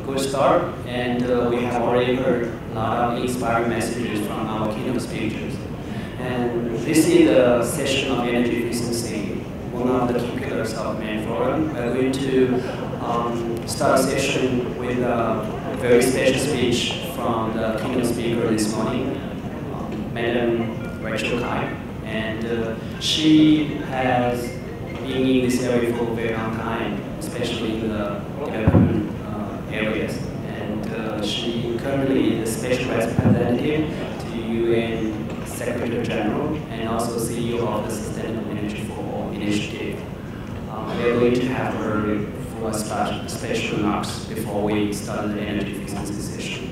good start, and we have already heard a lot of inspiring messages from our keynote speakers. And this is the session of energy efficiency, one of the key pillars of the main forum. We're going to start a session with a very special speech from the keynote speaker this morning, Madam Kyte. And she has been in this area for a very long time, especially in the development areas. And she currently is the special representative to UN Secretary General and also CEO of the Sustainable Energy for All initiative. We are going to have her for special remarks before we start the energy efficiency session.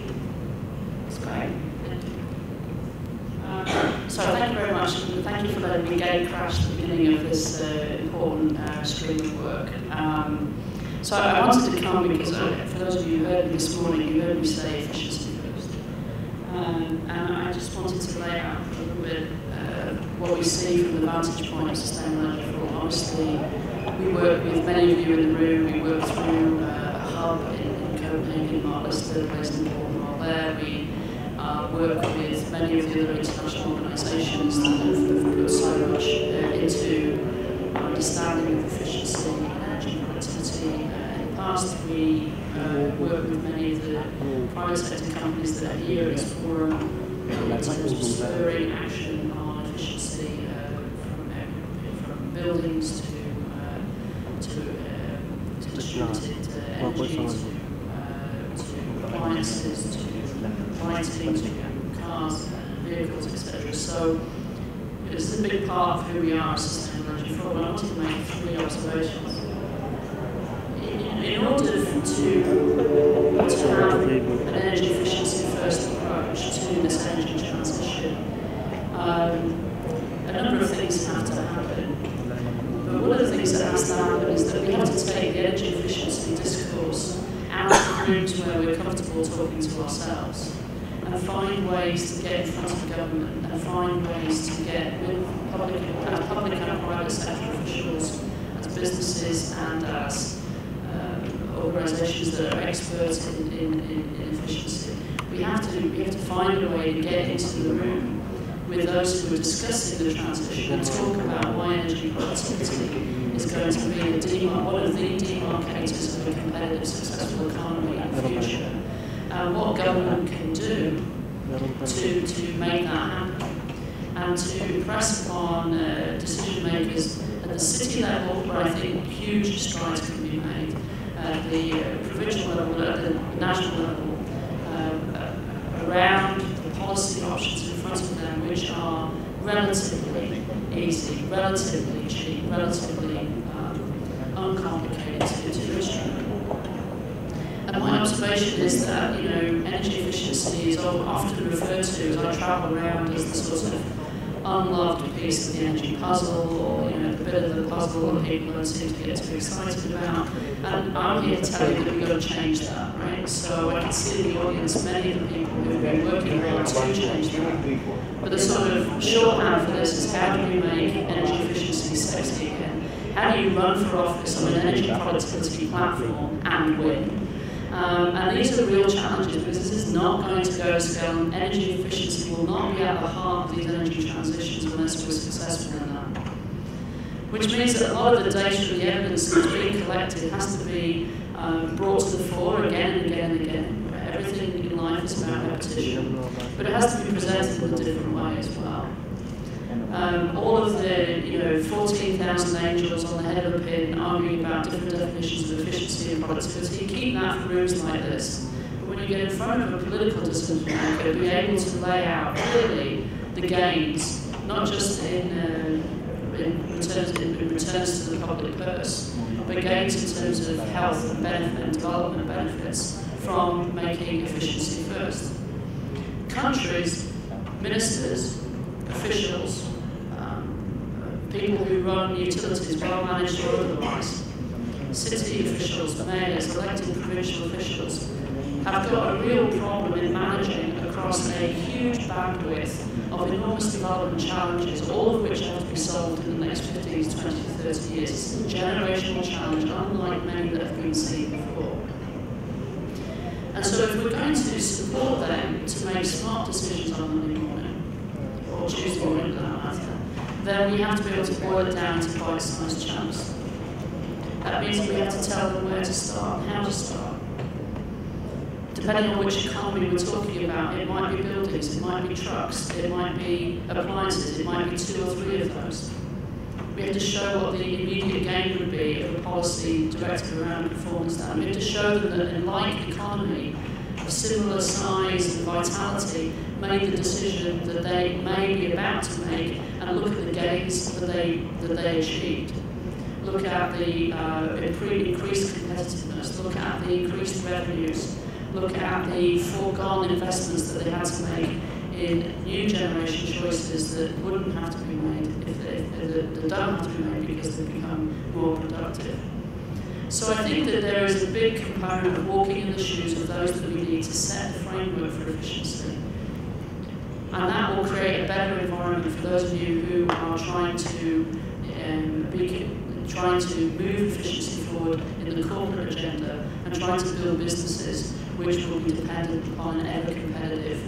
So thank you very much, and thank you for letting me gate crash at the beginning of this important stream of work. So I wanted to come because for those of you who heard me this morning, you heard me say efficiency first. And I just wanted to lay out a little bit what we see from the vantage point of sustainable energy for all. Obviously, we work with many of you in the room. We work through a hub in Copenhagen, Mark Lister plays an important role there. We work with many of the other international organisations that have put so much into understanding of efficiency and energy productivity. In the past, we work with many of the private sector companies that are here at this forum in terms of spurring action on efficiency from buildings to distributed energy to appliances to lighting, to cars, vehicles, etc. So it's a big part of who we are as Sustainable Energy Forum. I wanted to make 3 observations. In order to have an energy efficiency first approach to this energy transition, a number of things have to happen. But one of the things that has to happen is that we have to take the energy efficiency discourse out of rooms where we're comfortable talking to ourselves, and find ways to get in front of government, and find ways to get with public and private sector officials, as businesses and as organisations that are experts in efficiency. We have to find a way to get into the room with those who are discussing the transition and talk about why energy productivity is going to be one of the demarcators of a competitive, successful economy in the future. What government can do to make that happen, and to impress upon decision makers at the city level, where I think huge strides can be made, at the provincial level, at the national level, around the policy options in front of them, which are relatively easy, relatively cheap, relatively uncomplicated to instrument. And my observation is that, energy efficiency is often referred to, as I travel around, as the sort of unloved piece of the energy puzzle, or the bit of the puzzle that people don't seem to get too excited about. And I'm here to tell you that we've got to change that, right? So I can see in the audience many of the people who've been working hard to change that. But the sort of shorthand for this is, how do we make energy efficiency sexy again? How do you run for office on an energy productivity platform and win? And these are real challenges, because this is not going to go to scale, and energy efficiency will not be at the heart of these energy transitions unless we're successful in that. Which means that a lot of the data and the evidence that's being collected has to be brought to the fore again and again and again. Everything in life is about repetition, but it has to be presented in a different way as well. All of the 14,000 angels on the head of a pin arguing about different definitions of efficiency and productivity, keep that for rooms like this. But when you get in front of a political decision maker, be able to lay out clearly the gains, not just in returns to the public purse, but gains in terms of health and benefit and development benefits from making efficiency first. Countries, ministers, officials, people who run utilities, well-managed or otherwise, city officials, mayors, elected provincial officials, have got a real problem in managing across a huge bandwidth of enormous development challenges, all of which have to be solved in the next 15, 20, 30 years. It's a generational challenge, unlike many that have been seen before. if we're going to support them to make smart decisions on Monday morning, or Tuesday morning for that matter, then we have to be able to boil it down to bite-sized chunks. That means we have to tell them where to start and how to start. Depending on which economy we're talking about, it might be buildings, it might be trucks, it might be appliances, it might be 2 or 3 of those. We have to show what the immediate gain would be of a policy directed around performance standard. We have to show them that a like economy of similar size and vitality made the decision that they may be about to make, and look at the gains that they achieved. Look at the increased competitiveness, look at the increased revenues, look at the foregone investments that they had to make in new generation choices that wouldn't have to be made, that don't have to be made because they've become more productive. So I think that there is a big component of walking in the shoes of those that we need to set the framework for efficiency. And that will create a better environment for those of you who are trying to move efficiency forward in the corporate agenda and trying to build businesses which will be dependent upon an ever-competitive,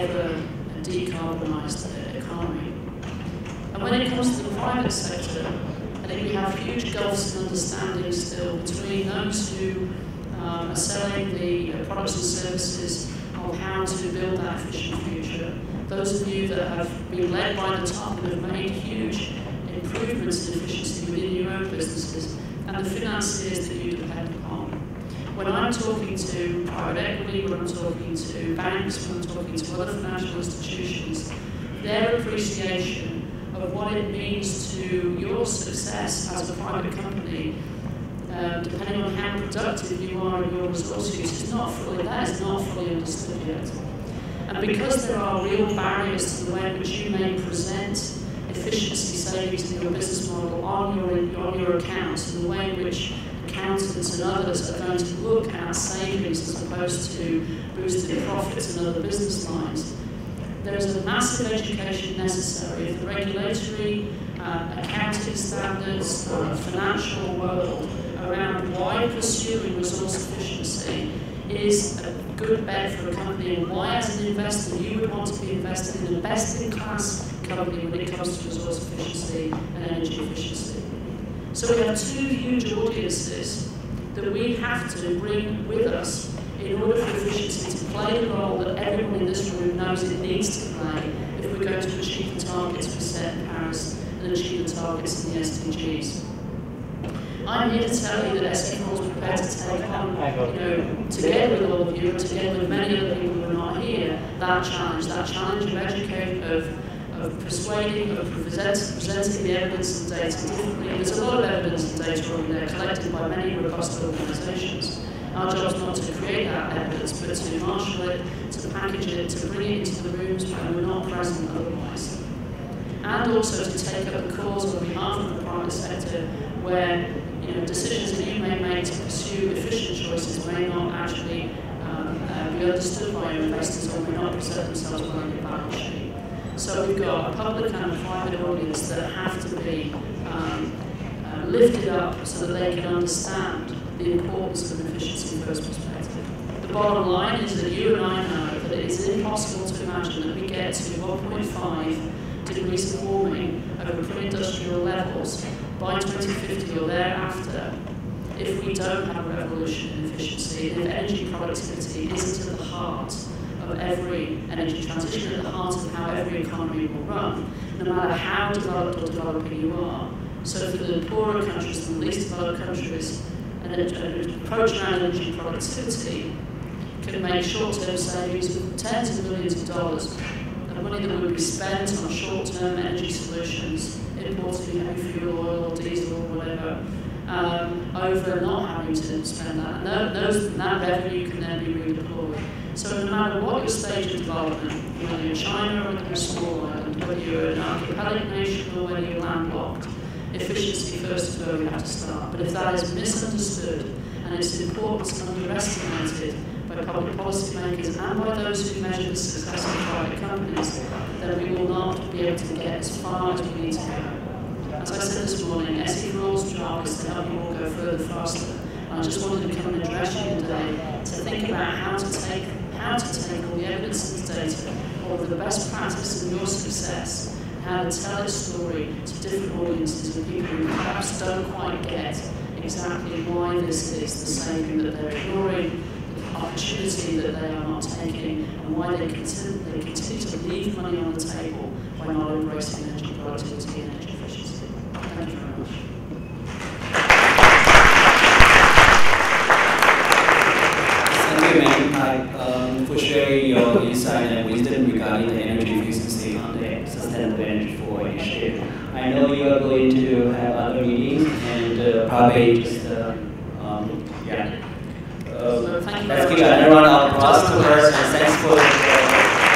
ever-decarbonised economy. And when it comes to the private sector, I think we have huge gulfs in understanding still between those who are selling the products and services of how to build that efficient future, those of you that have been led by the top and have made huge improvements in efficiency within your own businesses, and the financiers that you depend upon. When I'm talking to private equity, when I'm talking to banks, when I'm talking to other financial institutions, their appreciation of what it means to your success as a private company, depending on how productive you are in your resource use, is not fully understood yet. And because there are real barriers to the way in which you may present efficiency savings in your business model on your accounts, and the way in which accountants and others are going to look at savings as opposed to boosting profits in other business lines, there is a massive education necessary of the regulatory, accounting standards, financial world around why pursuing resource efficiency is a good bet for a company, and why as an investor you would want to be invested in a best-in-class company when it comes to resource efficiency and energy efficiency. So we have 2 huge audiences that we have to bring with us in order for efficiency to play the role that everyone in this room knows it needs to play if we're going to achieve the targets we set in Paris and achieve the targets in the SDGs. I'm here to tell you that SE4 is prepared to take on, together with all of you and together with many other people who are not here, that challenge of educating, of persuading, of presenting the evidence and data differently. There's a lot of evidence and data already there collected by many robust organisations. Our job is not to create that evidence, but to marshal it, to package it, to bring it into the rooms where we're not present otherwise. And also to take up the cause on behalf of the private sector where decisions that you may make to pursue efficient choices may not actually be understood by your investors or may not present themselves well in your balance sheet. So we've got a public and a private audience that have to be lifted up so that they can understand the importance of an efficiency-first perspective. The bottom line is that you and I know that it is impossible to imagine that we get to 1.5 degrees of warming over pre-industrial levels by 2050 or thereafter if we don't have a revolution in efficiency, and if energy productivity isn't at the heart of every energy transition, at the heart of how every economy will run, no matter how developed or developing you are. So for the poorer countries and the least developed countries, an approach around energy productivity can make short-term savings of tens of millions of dollars of money that would be spent on short-term energy solutions, importing heavy fuel oil or diesel or whatever, over not having to spend that. And that revenue can then be redeployed. So no matter what your stage of development, whether you're China or whether you're a small island, whether you're an archipelagic nation or whether you're landlocked, efficiency first is where we have to start. But if that is misunderstood and its importance underestimated by public policy makers and by those who measure the success of private companies, then we will not be able to get as far as we need to go. As I said this morning, SE4's job is to help you all go further faster. And I just wanted to come and address you today to think about how to take all the evidence in this data, all of the best practice in your success, how to tell its story to different audiences and people who perhaps don't quite get exactly why this is the saving that they're ignoring, the opportunity that they are not taking, and why they continue to leave money on the table by not embracing energy productivity and energy efficiency. Thank you very much. Thank you, ma'am, for sharing your insight and wisdom regarding the energy efficiency on the sustainable energy for initiative. I know you are going to have other meetings and probably just, yeah. Let's give everyone an applause to her and thanks for the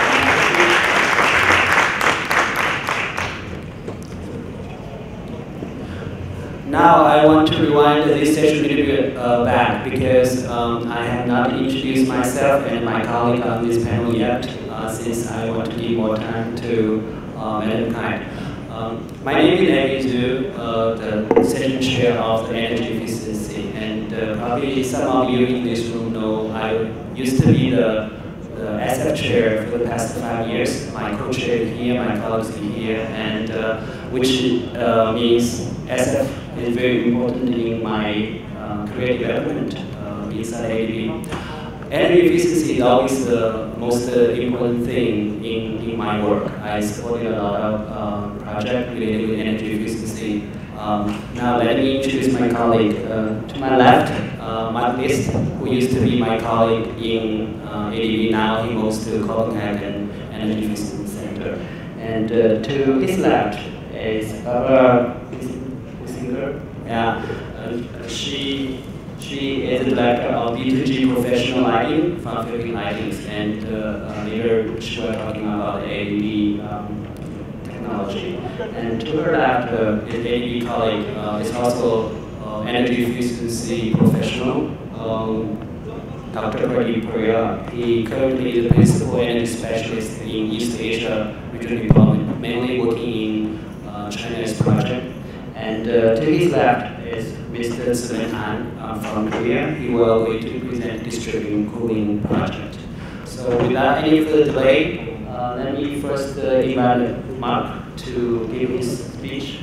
Now I want to rewind this session a little bit back because I have not introduced myself and my colleague on this panel yet since I want to give more time to Madam Kyte. My name is Addis Ababa, the session chair of the energy efficiency, and probably some of you in this room know I used to be the SF chair for the past 5 years. My co-chair is here, my colleagues are here, and which means SF is very important in my career development inside ADB. Energy efficiency is always the most important thing in my work. I supported a lot of projects related with energy efficiency. Now let me introduce my colleague. To my left, Mark List, who used to be my colleague in ADB. Now he moves to Copenhagen Energy Efficiency Center. And to his left is Barbara. Yeah, she is the director of B2G professional lighting from Philippine Lightings, and later she was talking about ADB technology. And to her left is ADB colleague, is also energy efficiency professional, Dr. Pradeep Puriya. He currently is the principal energy specialist in East Asia Regional Department, mainly working in China's project. And to his left is Mr. Seven Han from Korea. He will going to present distributing cooling project. So without any further delay, let me first invite Mark to give his speech.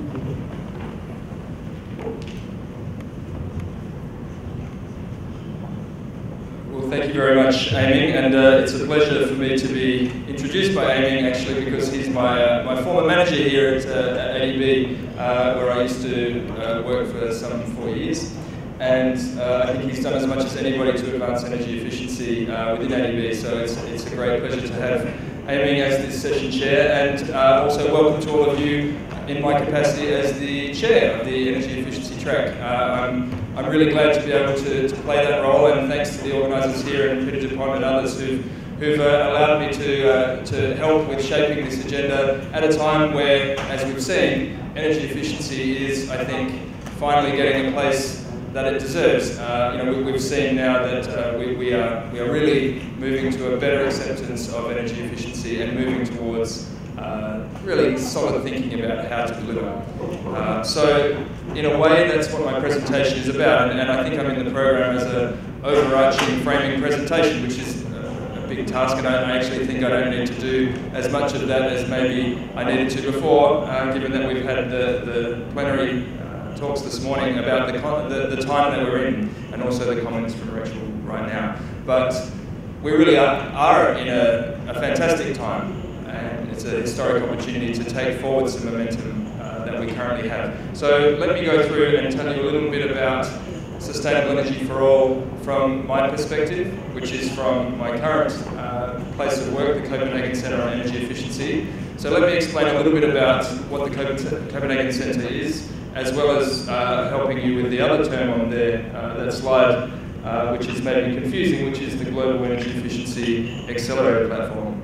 Well, thank you very much, Aiming, and it's a pleasure for me to be introduced by Aiming, actually, because he's my former manager here at ADB, where I used to work for some 4 years. And I think he's done as much as anybody to advance energy efficiency within ADB, so it's a great pleasure to have Aiming as this session chair, and also welcome to all of you in my capacity as the chair of the energy efficiency track. I'm really glad to be able to play that role, and thanks to the organisers here and Peter DuPont and others who've allowed me to help with shaping this agenda at a time where, as we've seen, energy efficiency is, I think, finally getting a place that it deserves. We've seen now that we are really moving to a better acceptance of energy efficiency and moving towards really solid thinking about how to deliver. So in a way, that's what my presentation is about, and I think I'm in the program as an overarching framing presentation, which is a big task, and I actually think I don't need to do as much of that as maybe I needed to before, given that we've had the plenary talks this morning about the time that we're in, and also the comments from Rachel right now. But we really are in a fantastic time, and it's a historic opportunity to take forward some momentum that we currently have. So let me go through and tell you a little bit about sustainable energy for all from my perspective, which is from my current place of work, the Copenhagen Centre on Energy Efficiency. So let me explain a little bit about what the Copenhagen Centre is, as well as helping you with the other term on there, that slide, which is maybe confusing, which is the Global Energy Efficiency Accelerator Platform.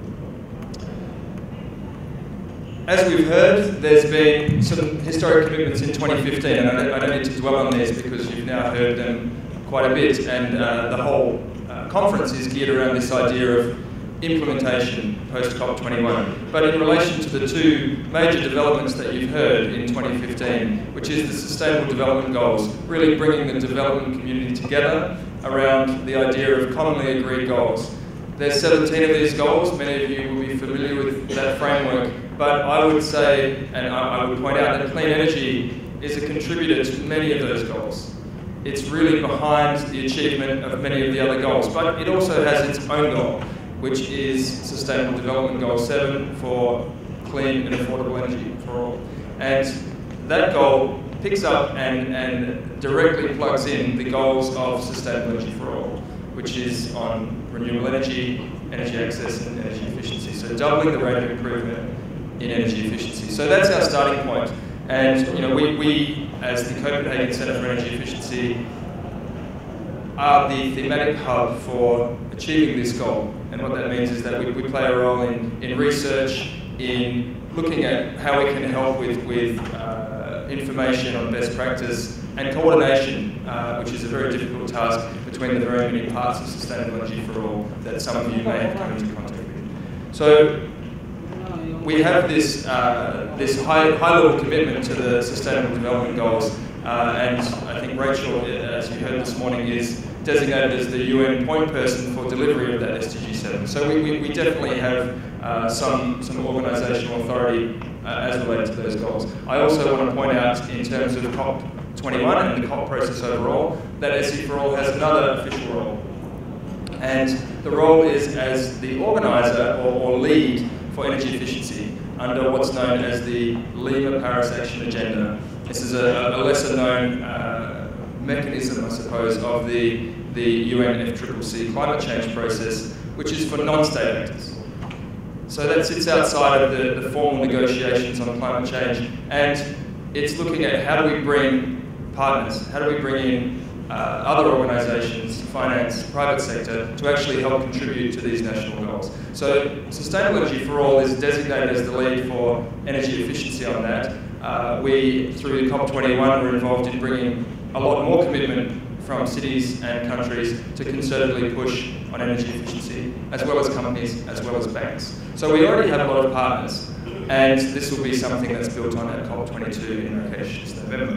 As we've heard, there's been some historic commitments in 2015, and I don't need to dwell on these because you've now heard them quite a bit, and the whole conference is geared around this idea of implementation post-COP21. But in relation to the two major developments that you've heard in 2015, which is the Sustainable Development Goals, really bringing the development community together around the idea of commonly agreed goals. There's 17 of these goals. Many of you will be familiar with that framework, but I would say, and I would point out, that clean energy is a contributor to many of those goals. It's really behind the achievement of many of the other goals, but it also has its own goal, which is Sustainable Development Goal 7 for clean and affordable energy for all. And that goal picks up and directly plugs in the goals of Sustainable Energy for All, which is on renewable energy, energy access and energy efficiency. So doubling the rate of improvement in energy efficiency. So that's our starting point. And we as the Copenhagen Centre for Energy Efficiency, are the thematic hub for achieving this goal. And what that means is that we play a role in research, in looking at how we can help with information on best practice and coordination, which is a very difficult task between the very many parts of Sustainable Energy for All that some of you may have come into contact with. So we have this high-level commitment to the Sustainable Development Goals, and I think Rachel, as you heard this morning, is designated as the UN point person for delivery of that SDG 7. So we definitely have some organisational authority as related to those goals. I also want to point out, in terms of COP21 and the COP process overall, that SE for All has another official role. And the role is as the organiser or lead for energy efficiency under what's known as the Lima Paris Action Agenda. This is a lesser known mechanism, I suppose, of the UNFCCC climate change process, which is for non-state actors. So that sits outside of the formal negotiations on climate change, and it's looking at how do we bring partners, how do we bring in other organisations, finance, private sector, to actually help contribute to these national goals. So Sustainable Energy for All is designated as the lead for energy efficiency on that. We, through COP21, were involved in bringing a lot more commitment from cities and countries to concertedly push on energy efficiency, as well as companies, as well as banks. So we already have a lot of partners, and this will be something that's built on at COP22 in Marrakesh this November.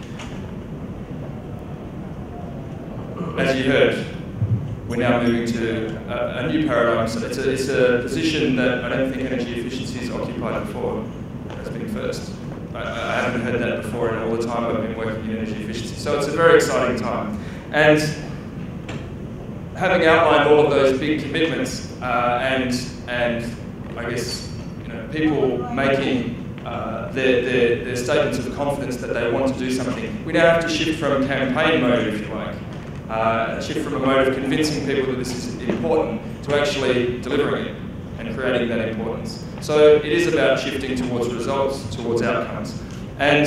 As you heard, we're now moving to a new paradigm. So it's a position that I don't think energy efficiency has occupied before. That's been first. I haven't heard that before in all the time I've been working in energy efficiency. So it's a very exciting time. And having outlined all of those big commitments and I guess people making their statements of confidence that they want to do something, we now have to shift from campaign mode, if you like, shift from a mode of convincing people that this is important to actually delivering it and creating that importance. So it is about shifting towards results, towards outcomes. And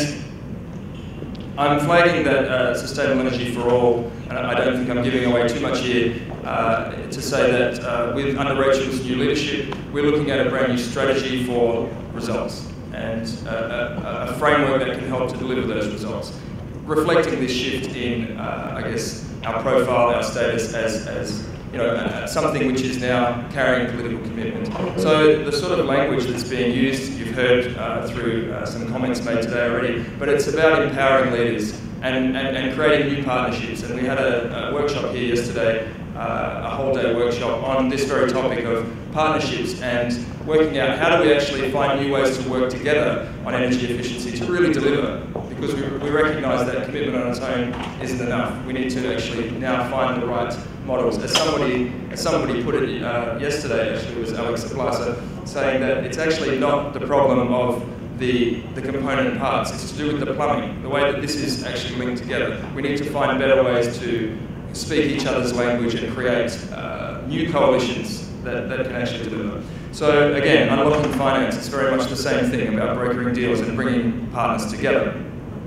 I'm flagging that Sustainable Energy for All, and I don't think I'm giving away too much here, to say that under Rachel's new leadership, we're looking at a brand new strategy for results and a framework that can help to deliver those results, reflecting this shift in, I guess, our profile, our status as something which is now carrying political commitment. So the sort of language that's being used, you've heard through some comments made today already, but it's about empowering leaders and creating new partnerships. And we had a workshop here yesterday, a whole day workshop on this very topic of partnerships and working out how do we actually find new ways to work together on energy efficiency to really deliver, because we recognise that commitment on its own isn't enough. We need to actually now find the right models. As somebody put it yesterday, actually, it was Alex Ablasa, saying that it's actually not the problem of the component parts, it's to do with the plumbing, the way that this is actually linked together. We need to find better ways to speak each other's language and create new coalitions that can actually deliver. So again, unlocking finance, it's very much the same thing about brokering deals and bringing partners together.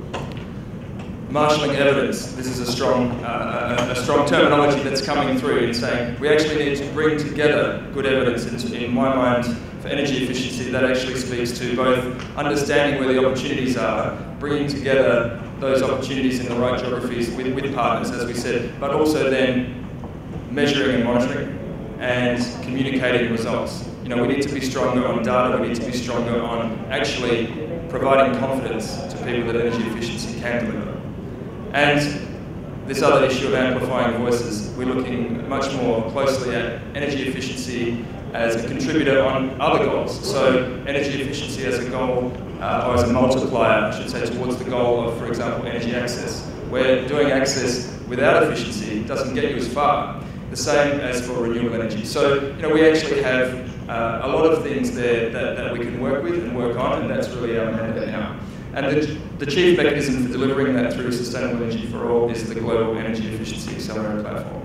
Marshalling evidence, this is a strong terminology that's coming through in saying we actually need to bring together good evidence, in my mind, for energy efficiency that actually speaks to both understanding where the opportunities are, bringing together those opportunities in the right geographies with partners, as we said, but also then measuring and monitoring and communicating results. We need to be stronger on data, we need to be stronger on actually providing confidence to people that energy efficiency can deliver. And this other issue of amplifying voices, we're looking much more closely at energy efficiency as a contributor on other goals. So energy efficiency as a goal, or as a multiplier, I should say, towards the goal of, for example, energy access, where doing access without efficiency doesn't get you as far. The same as for renewable energy. So, we actually have a lot of things there that we can work with and work on, and that's really our mandate now. And the chief mechanism for delivering that through Sustainable Energy for All is the Global Energy Efficiency Accelerator Platform.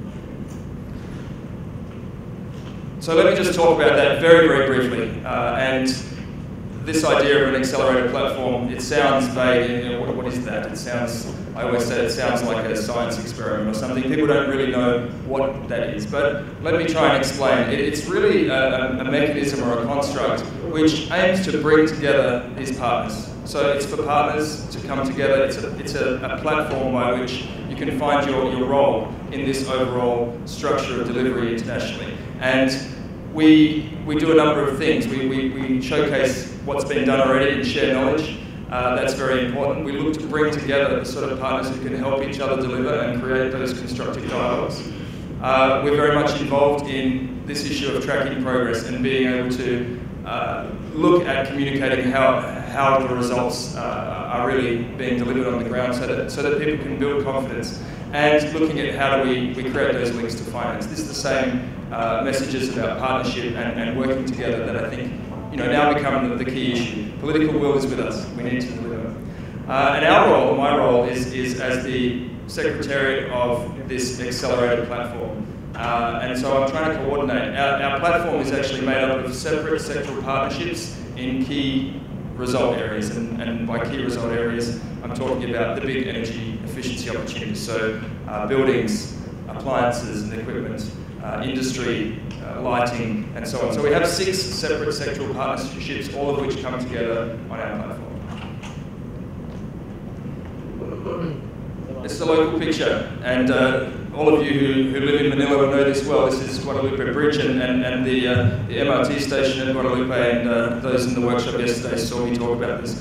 So let me just talk about that very, very briefly. And this idea of an accelerator platform, it sounds vague. What is that? I always say it sounds like a science experiment or something. People don't really know what that is. But let me try and explain. It's really a mechanism or a construct which aims to bring together these partners. So it's for partners to come together. It's a platform by which you can find your role in this overall structure of delivery internationally. And we do a number of things. We showcase what's been done already and share knowledge. That's very important. We look to bring together the sort of partners who can help each other deliver and create those constructive dialogues. We're very much involved in this issue of tracking progress and being able to look at communicating how the results are really being delivered on the ground so that people can build confidence, and looking at how do we create those links to finance. This is the same messages about partnership and working together that I think now become the key issue. Political will is with us. We need to deliver. And our role, my role, is as the secretary of this accelerator platform. And so I'm trying to coordinate. Our platform is actually made up of separate sectoral partnerships in key result areas. And by key result areas, I'm talking about the big energy efficiency opportunities. So buildings, appliances and equipment, industry, lighting, and so on. So we have 6 separate sectoral partnerships, all of which come together on our platform. This is a local picture, and all of you who live in Manila will know this well. This is Guadalupe Bridge and the MRT station in Guadalupe, and those in the workshop yesterday saw me talk about this.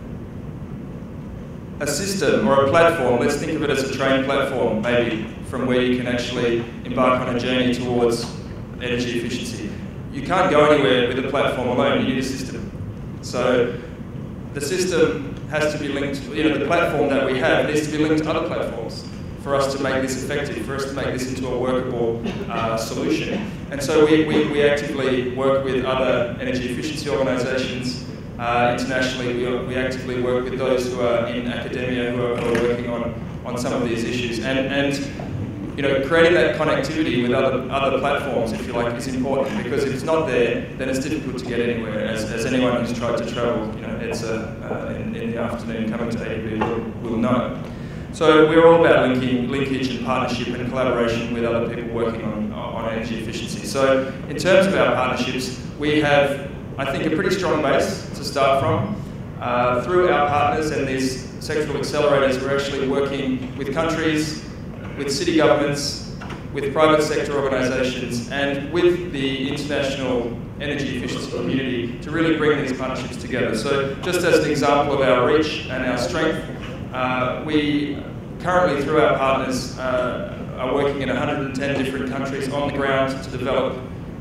A system or a platform, let's think of it as a train platform, maybe, from where you can actually embark on a journey towards energy efficiency. You can't go anywhere with a platform alone, you need a system. So the system has to be linked, the platform that we have needs to be linked to other platforms for us to make this effective, for us to make this into a workable solution. And so we actively work with other energy efficiency organisations. Internationally, we actively work with those who are in academia who are working on some of these issues. And creating that connectivity with other platforms, if you like, is important, because if it's not there, then it's difficult to get anywhere. As anyone who's tried to travel, it's in the afternoon coming to ADB will know. So we're all about linkage and partnership and collaboration with other people working on energy efficiency. So in terms of our partnerships, we have, I think, a pretty strong base to start from. Through our partners and these sectoral accelerators, we're actually working with countries, with city governments, with private sector organisations, and with the international energy efficiency community to really bring these partnerships together. So just as an example of our reach and our strength, we currently, through our partners, are working in 110 different countries on the ground to develop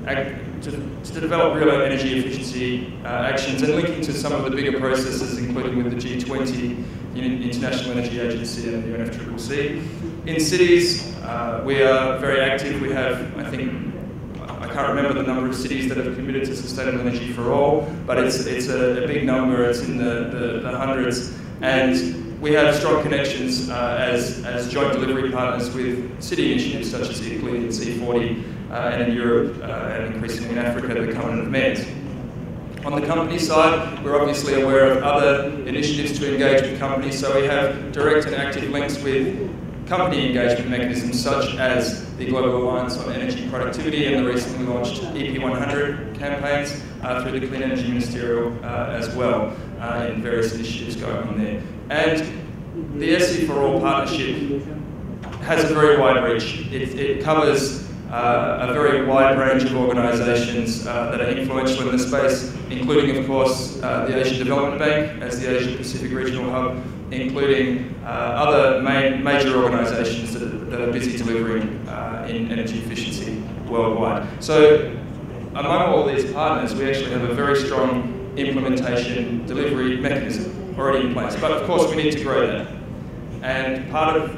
real energy efficiency actions and linking to some of the bigger processes, including with the G20, the International Energy Agency and the UNFCCC. In cities, we are very active. We have, I can't remember the number of cities that have committed to Sustainable Energy for All, but it's a big number. It's in the hundreds. And we have strong connections as joint delivery partners with city initiatives such as Italy and C40, and in Europe, and increasingly in Africa, the Covenant of Mayors. On the company side, we're obviously aware of other initiatives to engage with companies, so we have direct and active links with company engagement mechanisms such as the Global Alliance on Energy Productivity and the recently launched EP100 campaigns through the Clean Energy Ministerial as well, in various initiatives going on there. And the SE for All partnership has a very wide reach. It covers a very wide range of organisations that are influential in the space, including, of course, the Asian Development Bank as the Asia Pacific Regional Hub, including other major organisations that are busy delivering in energy efficiency worldwide. So among all these partners, we actually have a very strong implementation delivery mechanism already in place. But of course, we need to grow that. And part of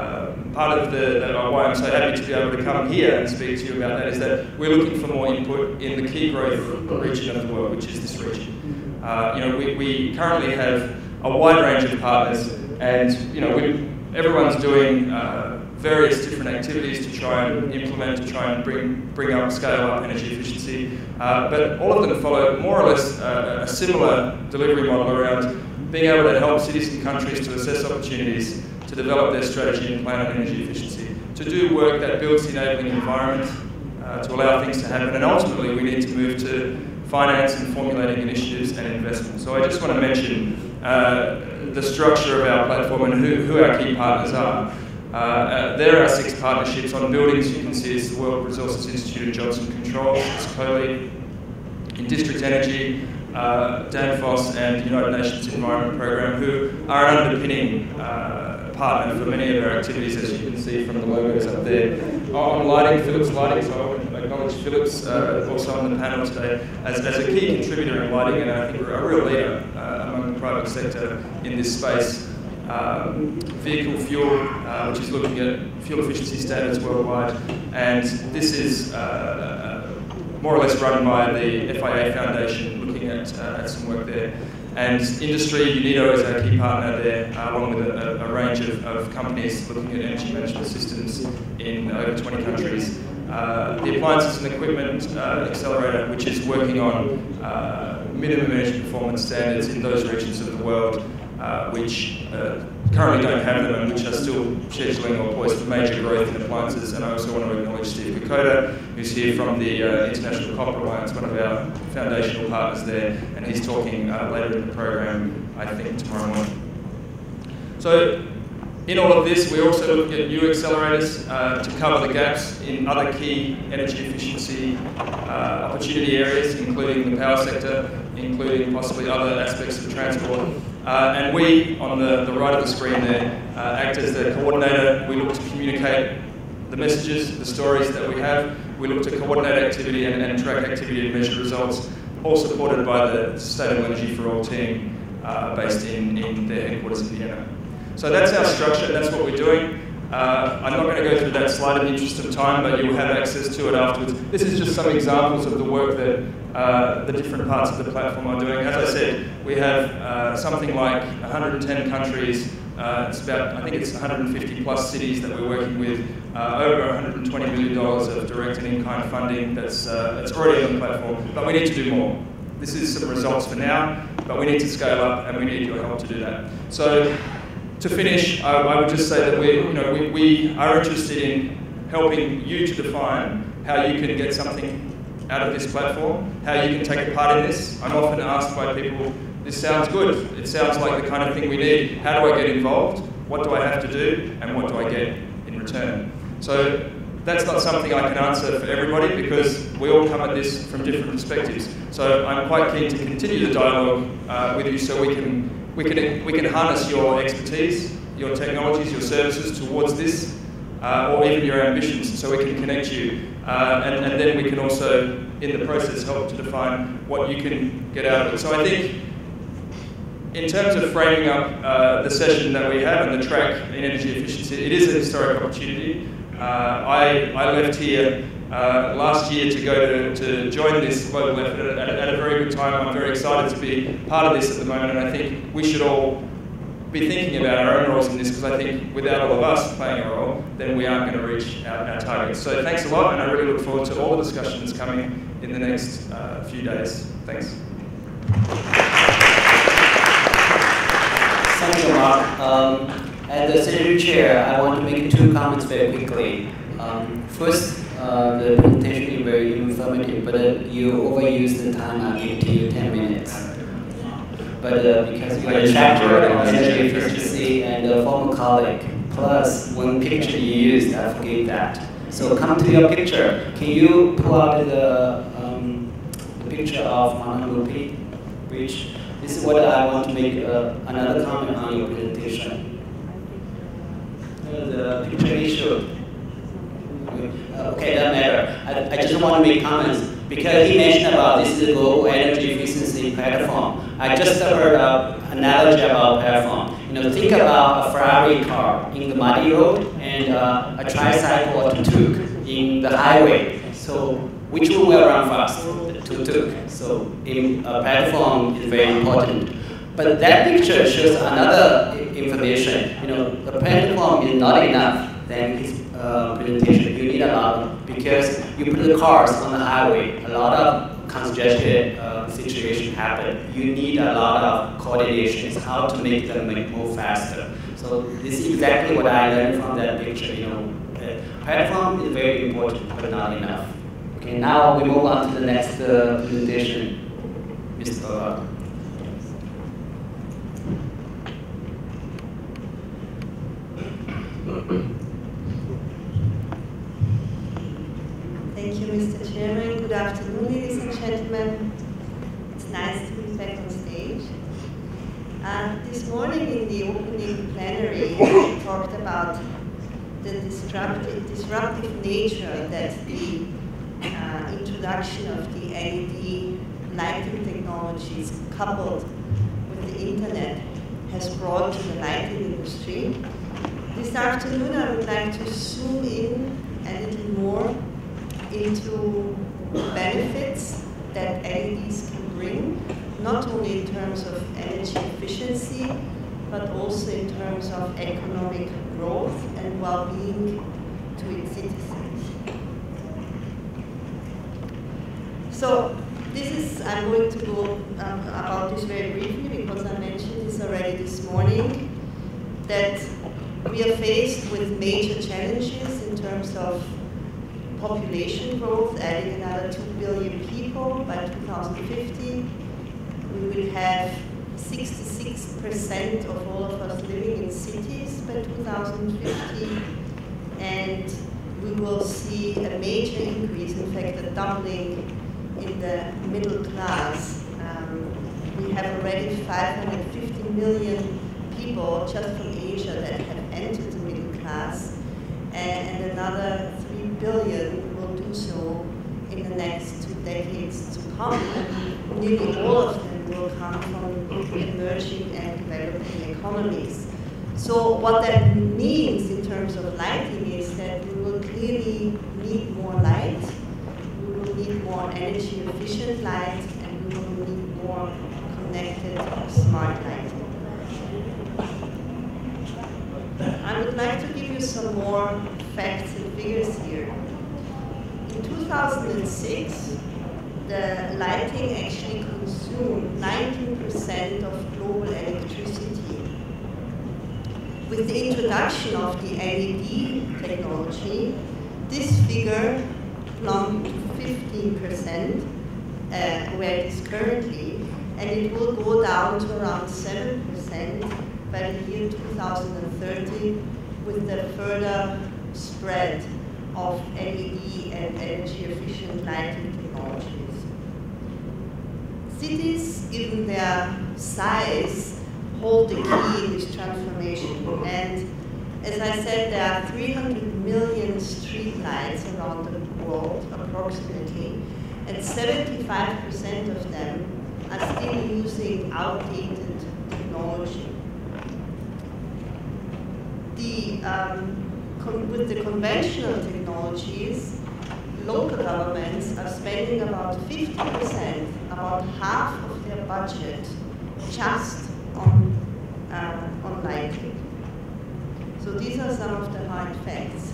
why I'm so happy to be able to come here and speak to you about that is that we're looking for more input in the key growth region of the world, which is this region. We currently have a wide range of partners, and everyone's doing various different activities to try and implement, to try and bring up, scale up energy efficiency. But all of them follow more or less a similar delivery model around being able to help cities and countries to assess opportunities, to develop their strategy and plan on energy efficiency, to do work that builds the enabling environment, to allow things to happen, and ultimately we need to move to finance and formulating initiatives and investment. So I just want to mention the structure of our platform and who our key partners are. There are 6 partnerships on buildings. You can see it's the World Resources Institute and Jobs and Control, it's COLI, in district energy, Danfoss and the United Nations Environment Programme, who are an underpinning partner for many of our activities, as you can see from the logos up there. On lighting, Philips Lighting, so I want to acknowledge Philips also on the panel today as a key contributor in lighting, and I think we're a real leader among the private sector in this space. Vehicle fuel, which is looking at fuel efficiency standards worldwide, and this is more or less run by the FIA Foundation, looking at some work there. And industry, UNIDO is our key partner there, along with a range of companies looking at energy management systems in over 20 countries. The Appliances and Equipment Accelerator, which is working on minimum energy performance standards in those regions of the world which currently don't have them and which are still scheduling or poised for major growth in appliances. And I also want to acknowledge Steve Kyte, who's here from the International Copper Alliance, one of our foundational partners there, and he's talking later in the program, I think tomorrow morning. So in all of this, we're also looking at new accelerators to cover the gaps in other key energy efficiency opportunity areas, including the power sector, including possibly other aspects of transport. And we, on the right of the screen there, act as the coordinator. We look to communicate the messages, the stories that we have. We look to coordinate activity and track activity and measure results, all supported by the Sustainable Energy for All team based in their headquarters in Vienna. So that's our structure, that's what we're doing. I'm not going to go through that slide in the interest of time, but you'll have access to it afterwards. This is just some examples of the work that the different parts of the platform are doing. As I said, we have something like 110 countries. It's about, I think it's 150 plus cities that we're working with, over $120 million of direct and in-kind funding that's already on the platform, but we need to do more. This is some results for now, but we need to scale up and we need your help to do that. So, to finish, I would just say that we are interested in helping you to define how you can get something out of this platform, how you can take a part in this. I'm often asked by people, this sounds good, it sounds like the kind of thing we need. How do I get involved? What do I have to do? And what do I get in return? So that's not something I can answer for everybody because we all come at this from different perspectives. So I'm quite keen to continue the dialogue with you so we can harness your expertise, your technologies, your services towards this, or even your ambitions, so we can connect you. And then we can also, in the process, help to define what you can get out of it. So I think, in terms of framing up the session that we have and the track in energy efficiency, it is a historic opportunity. I left here last year to go to join this global effort at a very good time. I'm very excited to be part of this at the moment, and I think we should all be thinking about our own roles in this, because I think without all of us playing a role, then we aren't going to reach our targets. So thanks a lot, and I really look forward to all the discussions coming in the next few days. Thanks. Thank you, Mark. As the Secretary Chair, I want to make 2 comments very quickly. First, the presentation is very informative, but you overused the time. I'll give to you 10 minutes. But because you are a chapter on energy efficiency and a former colleague, plus 1 picture you used, I forgave that. So come to your picture. Can you pull out the picture of Mount Rupee Bridge? This is what I want to make another comment on your presentation. The picture he showed. Okay, doesn't matter. I just want to make comments because he mentioned about this is a global energy efficiency platform. I just heard an analogy about platform. You know, think about a Ferrari car in the muddy road and a tricycle or tuk-tuk in the highway. So which one will run fast? The tuk-tuk. So in a platform is very important. But that picture shows another information. You know, the platform is not enough. Then his presentation, you need a lot because you put the cars on the highway. A lot of congested situation happen. You need a lot of coordinations, how to make them move faster. So this is exactly what I learned from that picture. You know, platform is very important, but not enough. Okay, now we move on to the next presentation, Mr. Thank you, Mr. Chairman. Good afternoon, ladies and gentlemen. It's nice to be back on stage. This morning in the opening plenary, we talked about the disruptive nature that the introduction of the LED lighting technologies coupled with the internet has brought to the lighting industry. This afternoon, I would like to zoom in a little more into benefits that LEDs can bring, not only in terms of energy efficiency, but also in terms of economic growth and well-being to its citizens. So I'm going to go about this very briefly because I mentioned this already this morning, that we are faced with major challenges in terms of population growth, adding another 2 billion people by 2050. We will have 66% of all of us living in cities by 2050, and we will see a major increase, in fact a doubling in the middle class. We have already 550 million people just from Asia that have entered the middle class, and another 3 billion will do so in the next 2 decades to come. And nearly all of them will come from emerging and developing economies. So what that means in terms of lighting is that we will clearly need more light, we will need more energy efficient light, and we will need more connected smart lighting. I would like to give you some more facts and figures here. In 2006, the lighting actually consumed 19% of global electricity. With the introduction of the LED technology, this figure plumbed to 15%, where it is currently, and it will go down to around 7% by the year 2030 with the further spread of LED and energy-efficient lighting technologies. Cities, given their size, hold the key in this transformation. And as I said, there are 300 million street lights around the world, approximately, and 75% of them are still using outdated technology. With the conventional technologies, local governments are spending about 50%, about half of their budget, just on lighting. So these are some of the hard facts.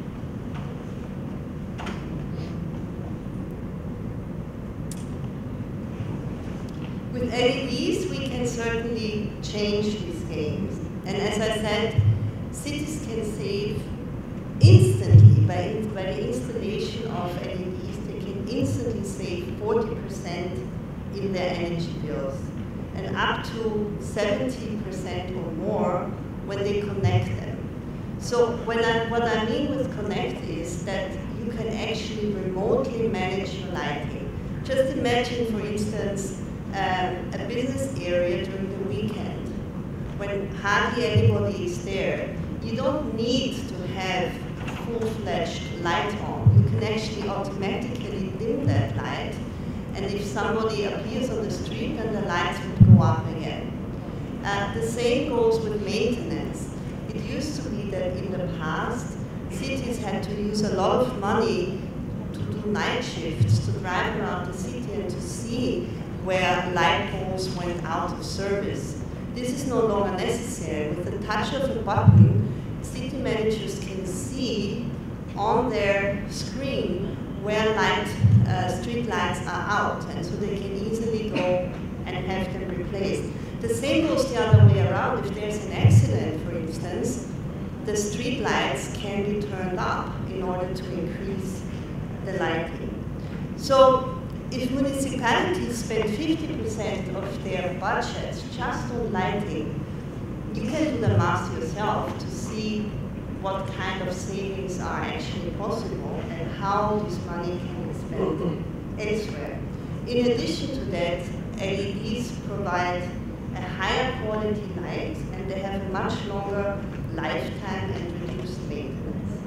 With LEDs, we can certainly change these games. And as I said, cities can save instantly by the installation of LEDs. They can instantly save 40% in their energy bills, and up to 70% or more when they connect them. So what I mean with connect is that you can actually remotely manage your lighting. Just imagine, for instance, a business area during the weekend, when hardly anybody is there, you don't need to have full-fledged light on. You can actually automatically dim that light, and if somebody appears on the street, then the lights would go up again. The same goes with maintenance. It used to be that in the past, cities had to use a lot of money to do night shifts, to drive around the city and to see where light poles went out of service. This is no longer necessary. With the touch of a button, city managers can see on their screen where street lights are out, and so they can easily go and have them replaced. The same goes the other way around. If there's an accident, for instance, the street lights can be turned up in order to increase the lighting. So if municipalities spend 50% of their budgets just on lighting, you can do the math yourself to see what kind of savings are actually possible and how this money can be spent elsewhere. In addition to that, LEDs provide a higher quality light, and they have a much longer lifetime and reduced maintenance.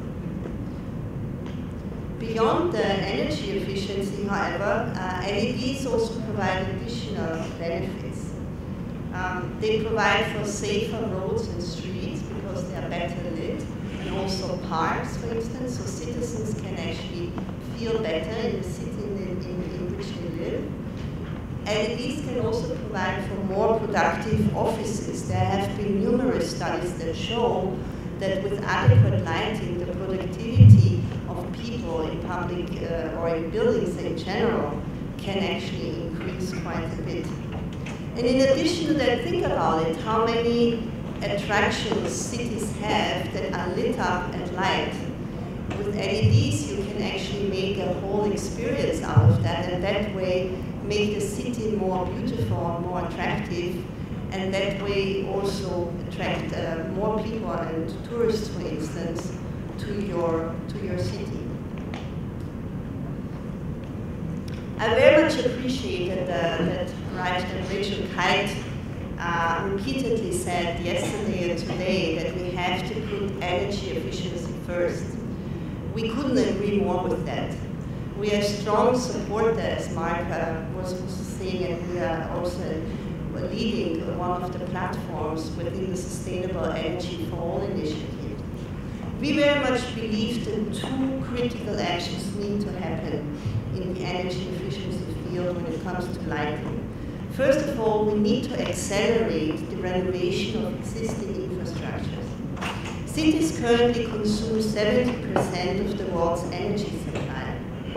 Beyond the energy efficiency, however, LEDs also provide additional benefits. They provide for safer roads and streets because they are better lit, and also parks, for instance, so citizens can actually feel better in the city in which they live. LEDs can also provide for more productive offices. There have been numerous studies that show that with adequate lighting, the productivity of people in public or in buildings in general can actually increase quite a bit. And in addition to that, think about it, how many attractions cities have that are lit up at night. With LEDs, you can actually make a whole experience out of that, and that way make the city more beautiful, more attractive, and that way also attract more people and tourists, for instance, to your city. I very much appreciated that Rachel Kyte repeatedly said yesterday and today that we have to put energy efficiency first. We couldn't agree more with that. We are strong supporters, Mark was saying, and we are also leading one of the platforms within the Sustainable Energy for All initiative. We very much believe that two critical actions need to happen in the energy efficiency field when it comes to lighting. First of all, we need to accelerate the renovation of existing infrastructures. Cities currently consume 70% of the world's energy supply.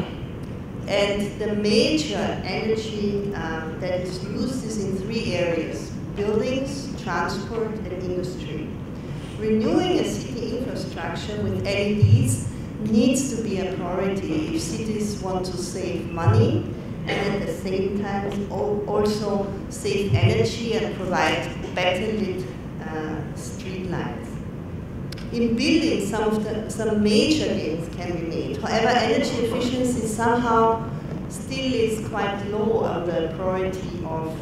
And the major energy that is used is in three areas: buildings, transport, and industry. Renewing a city infrastructure with LEDs needs to be a priority if cities want to save money and at the same time also save energy and provide better lit street lights. In buildings, some major gains can be made. However, energy efficiency somehow still is quite low on the priority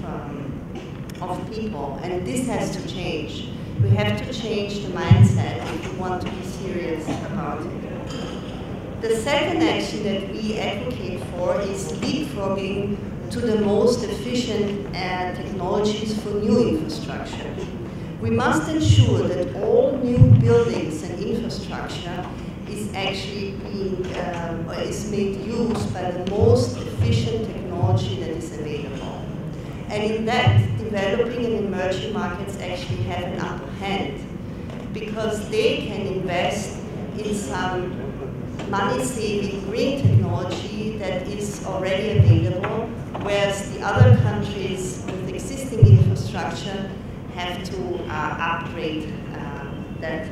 of people, and this has to change. We have to change the mindset if we want to be serious about it. The second action that we advocate for is leapfrogging to the most efficient technologies for new infrastructure. We must ensure that all new buildings and infrastructure is actually being, is made use by the most efficient technology that is available. And in that, developing and emerging markets actually have an upper hand because they can invest in some money-saving green technology that is already available, whereas the other countries with existing infrastructure have to upgrade that.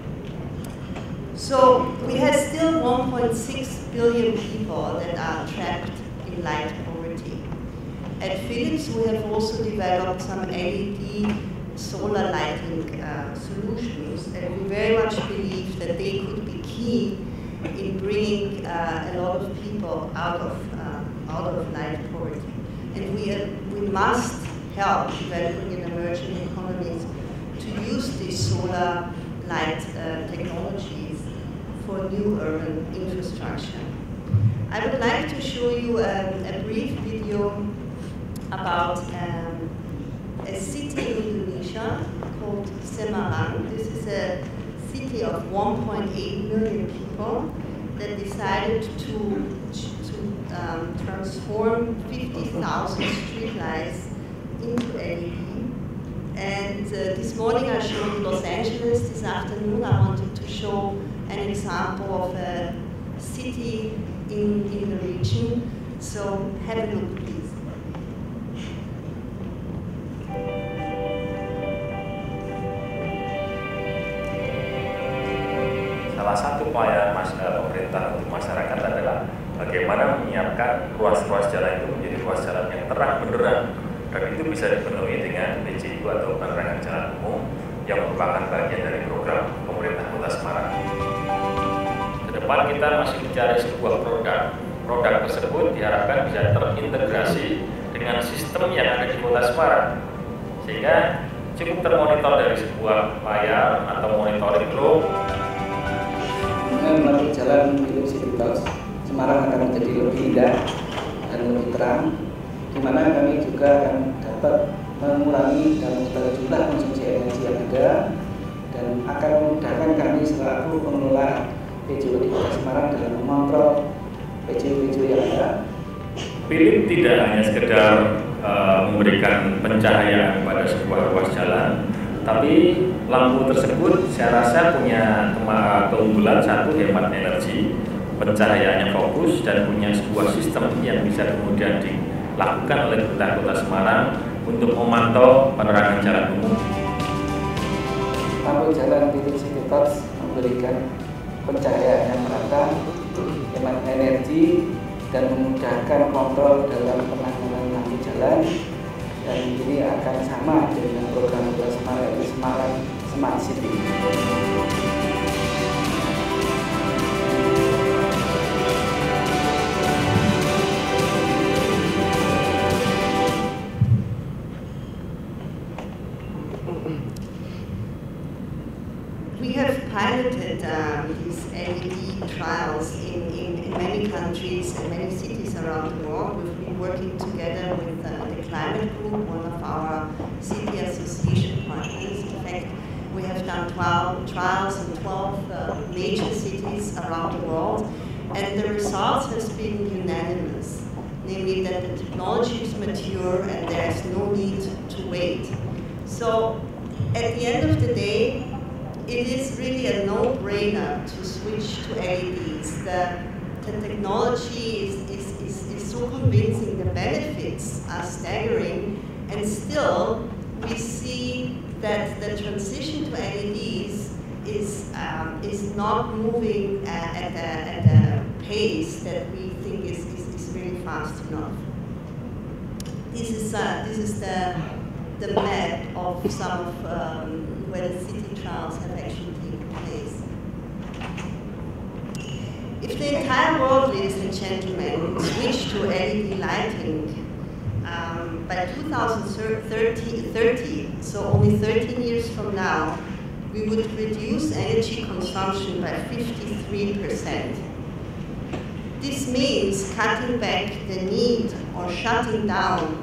So we have still 1.6 billion people that are trapped in light poverty. At Philips, we have also developed some LED solar lighting solutions, and we very much believe that they could be key in bringing a lot of people out of light poverty. And we must help developing and emerging economies to use these solar light technologies for new urban infrastructure. I would like to show you a brief video about a city in Indonesia called Semarang. This is a city of 1.8 million people that decided to transform 50,000 streetlights into LED. And this morning I showed Los Angeles. This afternoon I wanted to show an example of a city in the region. So have a look, please. Salah satu upaya pemerintah untuk masyarakat adalah bagaimana menyiapkan ruas-ruas jalan itu menjadi ruas jalan yang terang benderang, dan itu bisa dipenuhi dengan PJU atau penerangan jalan umum yang merupakan bagian dari program pemerintah Kota Semarang. Kedepan kita masih mencari sebuah produk tersebut diharapkan bisa terintegrasi dengan sistem yang ada di Kota Semarang, sehingga cukup termonitor dari sebuah layar atau monitoring drone. Dengan melalui jalan milik City Talks, Semarang akan menjadi lebih indah dan lebih terang, di mana kami juga akan dapat mengurangi dalam jumlah konsumsi energi yang ada, dan akan memudahkan kami selaku pengelola PJU di Kota Semarang dalam mengontrol PJU yang ada. Philip tidak hanya sekedar memberikan pencahayaan pada sebuah ruas jalan, tapi lampu tersebut saya rasa punya keunggulan satu, hemat energi, pencahayaannya fokus, dan punya sebuah sistem yang bisa kemudian dilakukan oleh pemerintah Kota Semarang untuk memantau penerangan jalan umum. Lampu jalan titik City Talks memberikan pencahayaan yang merata, hemat energi, dan memudahkan kontrol dalam penanganan lampu jalan. Dan ini akan sama dengan program Kota Semarang, yaitu Semarang Smart City. We have piloted these LED trials in many countries and many cities around the world. We've been working together with the Climate Group, one of our city association partners. In fact, we have done 12 trials in 12 major cities around the world, and the results has been unanimous, namely that the technology is mature and there is no need to wait. So, at the end of the day, it is really a no-brainer to switch to LEDs. The technology is so convincing, the benefits are staggering, and still we see that the transition to LEDs is not moving at a pace that we think is really fast enough. This is the map of some of where the city trials have actually taken place. If the entire world, ladies and gentlemen, switched to LED lighting by 2030, so only 13 years from now, we would reduce energy consumption by 53%. This means cutting back the need or shutting down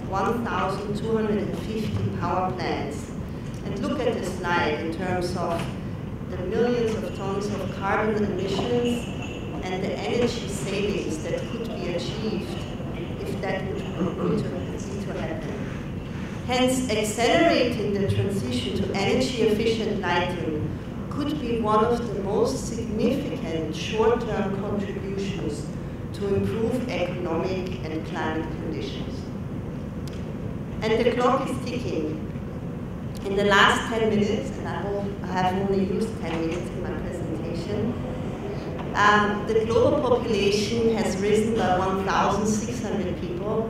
1,250 power plants. And look at the slide in terms of the millions of tons of carbon emissions and the energy savings that could be achieved if that would to happen. Hence, accelerating the transition to energy-efficient lighting could be one of the most significant short-term contributions to improve economic and climate conditions. And the clock is ticking. In the last 10 minutes, and I hope I have only used 10 minutes in my presentation, the global population has risen by 1,600 people.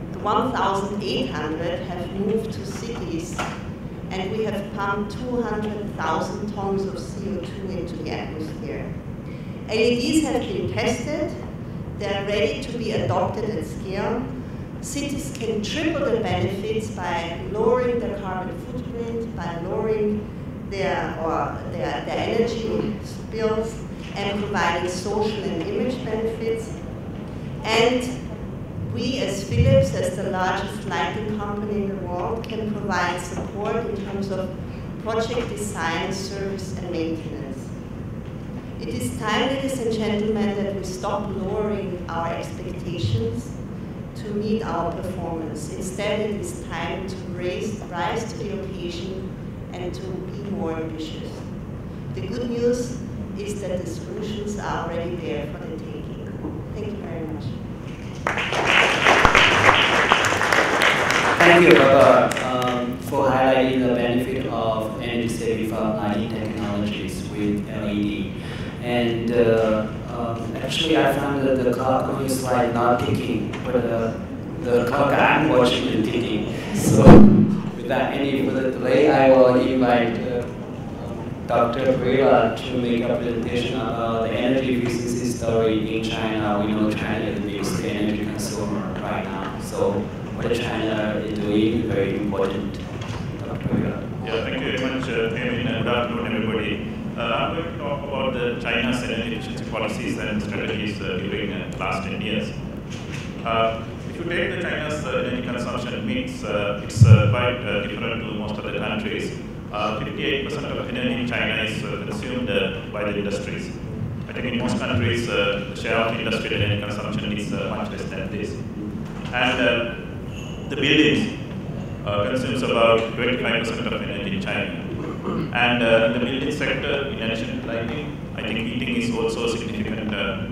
1,800 have moved to cities, and we have pumped 200,000 tons of CO2 into the atmosphere. LEDs have been tested. They are ready to be adopted at scale. cities can triple the benefits by lowering their carbon footprint, by lowering their energy bills, and providing social and image benefits. And we as Philips, as the largest lighting company in the world, can provide support in terms of project design, service, and maintenance. It is time, ladies and gentlemen, that we stop lowering our expectations to meet our performance. Instead, it is time to rise to the occasion and to be more ambitious. The good news is that the solutions are already there for the taking. Thank you very much. Thank you, Barbara, for highlighting the benefit of energy-saving lighting technologies with LED. And actually, I found that the clock on your slide not ticking, but the clock I'm watching is ticking. So, without any further delay, I will invite Dr. Perella to make a presentation about the energy efficiency story in China. We know China is the biggest energy consumer right now. So, what China is doing is very important. Dr. Perella. Yeah, thank you very much, Amy, and good afternoon, everybody. I'm going to talk about China's energy efficiency policies and strategies during the last 10 years. If you take the China's energy consumption mix, it's quite different to most of the countries. 58% of energy in China is consumed by the industries. I think in most countries, the share of industrial energy consumption is much less than this. And the buildings consumes about 25% of energy in China. And in the building sector, in addition to lighting, I think heating is also a significant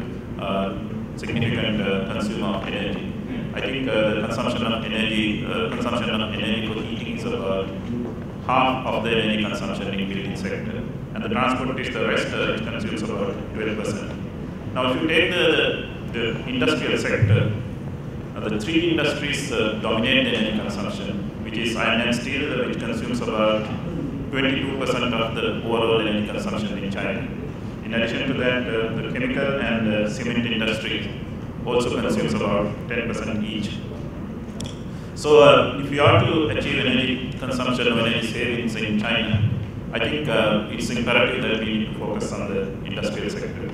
consumer of energy. I think the consumption of energy for heating is about half of the energy consumption in building sector, and the transport is the rest. It consumes about 12%. Now, if you take the industrial sector, the three industries dominate the energy consumption, which is iron and steel, which consumes about 22% of the overall energy consumption in China. In addition to that, the chemical and cement industry also consumes about 10% each. So if we are to achieve energy consumption or energy savings in China, I think it's imperative that we need to focus on the industrial sector.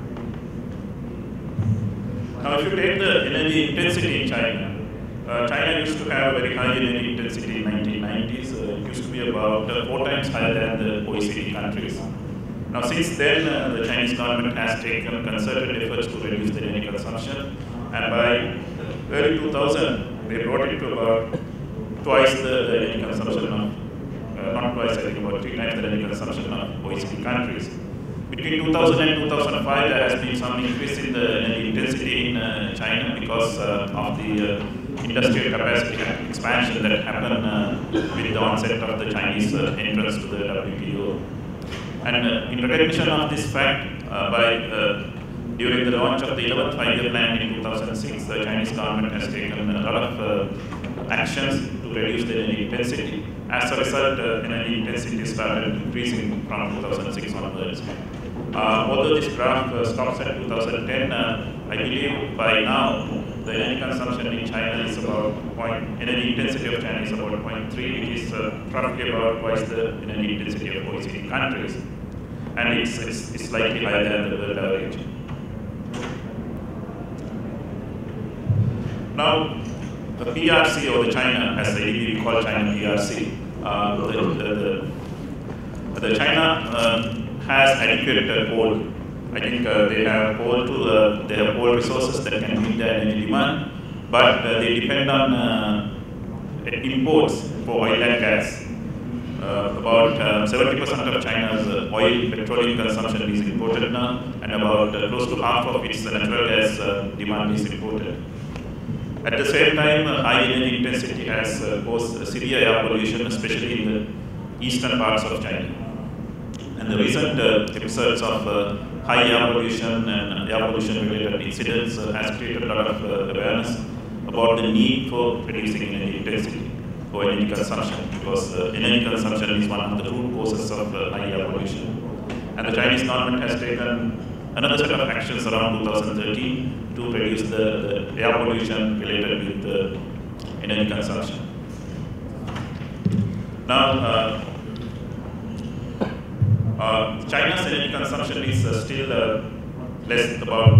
Now, if you take the energy intensity in China, China used to have a very high energy intensity in the 1990s. It used to be about 4 times higher than the OECD countries. Now, since then, the Chinese government has taken concerted efforts to reduce the energy consumption, and by early 2000, they brought it to about twice the energy consumption of, not twice, I think about 3 times the energy consumption of OECD countries. Between 2000 and 2005, there has been some increase in the energy intensity in China because of the industrial capacity expansion that happened with the onset of the Chinese entrance to the WTO. And in recognition of this fact, during the launch of the 11th five-year plan in 2006, the Chinese government has taken a lot of actions to reduce the energy intensity. As a result, energy intensity started increasing from 2006 onwards. Although this graph stops at 2010, I believe by now the energy consumption in China is about energy intensity of China is about 0.3, which is roughly about twice the energy intensity of OECD countries, and it's slightly higher than the world average. Now, the PRC, or the China, as we call China PRC, the China has adequate coal. I think they have coal resources that can meet their energy demand, but they depend on imports for oil and gas. About 70% of China's oil petroleum consumption is imported now, and about close to half of its natural gas demand is imported. At the same time, high energy intensity has caused severe air pollution, especially in the eastern parts of China. And the recent episodes of high air pollution and air pollution related incidents has created a lot of awareness about the need for reducing energy intensity for energy consumption, because energy consumption is one of the root causes of high air pollution. And the Chinese government has taken another set of actions around 2013 to reduce the air pollution related with the energy consumption. Now, China's energy consumption is still less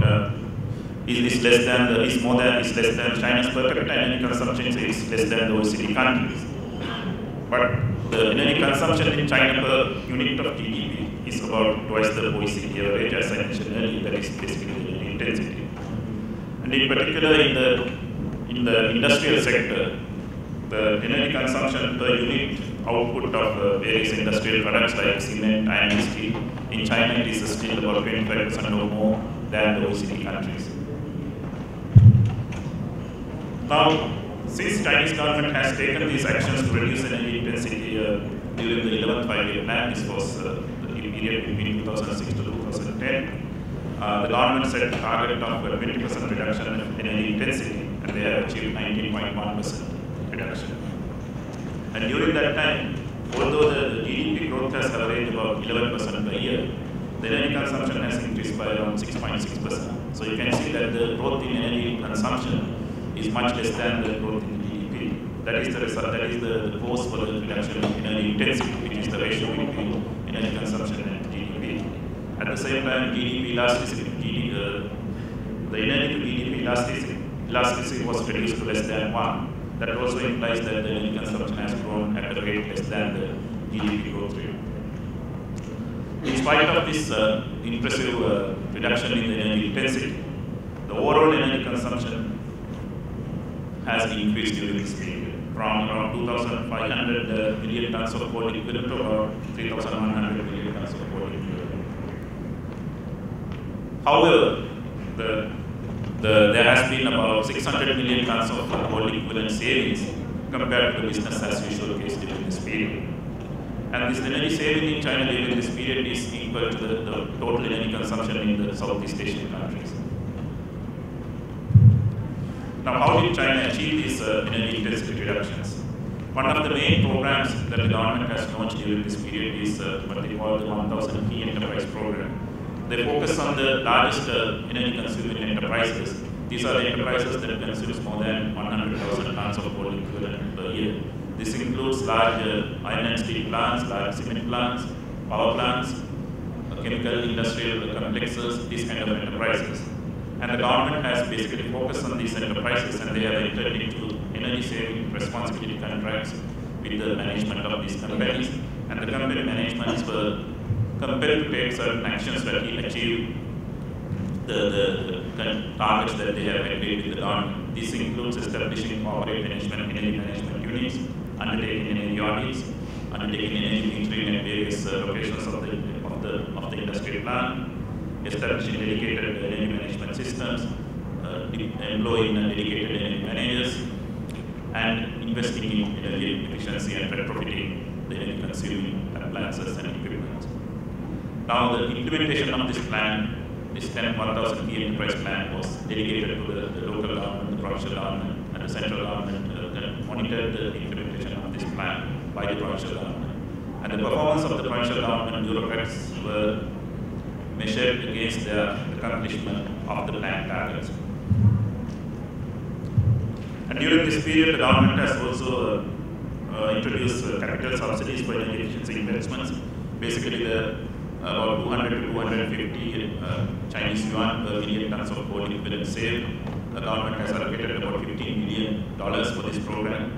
than China's per capita energy consumption is less than the OECD countries. But the energy consumption in China per unit of GDP is about twice the OECD average, as I mentioned earlier. That is basically the energy intensity. And in particular, in the industrial sector, the energy consumption per unit output of various industrial products like cement, iron and steel, in China it is still about 25% or more than the OECD countries. Now, since Chinese government has taken these actions to reduce energy intensity during the 11th five-year plan, this was the period between 2006 to 2010, the government set a target of 20% reduction in energy intensity, and they have achieved 19.1% reduction. And during that time, although the GDP growth has averaged about 11% per year, the energy consumption has increased by around 6.6%. So you can see that the growth in energy consumption is much less than the growth in GDP. That is the result, that is the cause for the reduction in energy intensity, which is the ratio between energy consumption and GDP. At the same time, GDP elasticity, the energy to GDP elasticity was reduced to less than 1. That also implies that the energy consumption has grown at a rate less than the GDP growth rate. In spite of this impressive reduction in the energy intensity, the overall energy consumption has increased during this period, from around 2,500 million tons of coal equivalent to about 3,100 million tons of coal equivalent. However, there has been about 600 million tons of coal equivalent savings compared to the business as usual case during this period. And this energy saving in China during this period is equal to the total energy consumption in the Southeast Asian countries. Now, how did China achieve these energy intensity reductions? One of the main programs that the government has launched during this period is what they call the 1,000 Key Enterprise Program. They focus on the largest energy consuming enterprises. These are the enterprises that consume more than 100,000 tons of coal equivalent per year. This includes large iron and steel plants, large cement plants, power plants, chemical industrial complexes, these kind of enterprises. And the government has basically focused on these enterprises, and they have entered into energy saving responsibility contracts with the management of these companies. And the company managements were compelled to take certain actions that will achieve the targets that they have agreed with the government. This includes establishing corporate management, energy management units, undertaking energy audits, undertaking energy metering at various locations of the industrial plant, establishing dedicated energy management systems, employing dedicated energy managers, and investing in energy efficiency and retrofitting the energy consuming appliances and equipment. Now, the implementation of this plan, this 1,000 Key Enterprise Plan, was dedicated to the local government, the provincial government, and the central government that monitored the implementation of this plan by the provincial government. And the performance of the provincial government bureaucrats were measured against the accomplishment of the plan targets. And during this period, the government has also introduced capital subsidies for energy efficiency investments. Basically, about 200 to 250 Chinese yuan per million tons of coal equivalent saved. The government has allocated about $15 million for this program,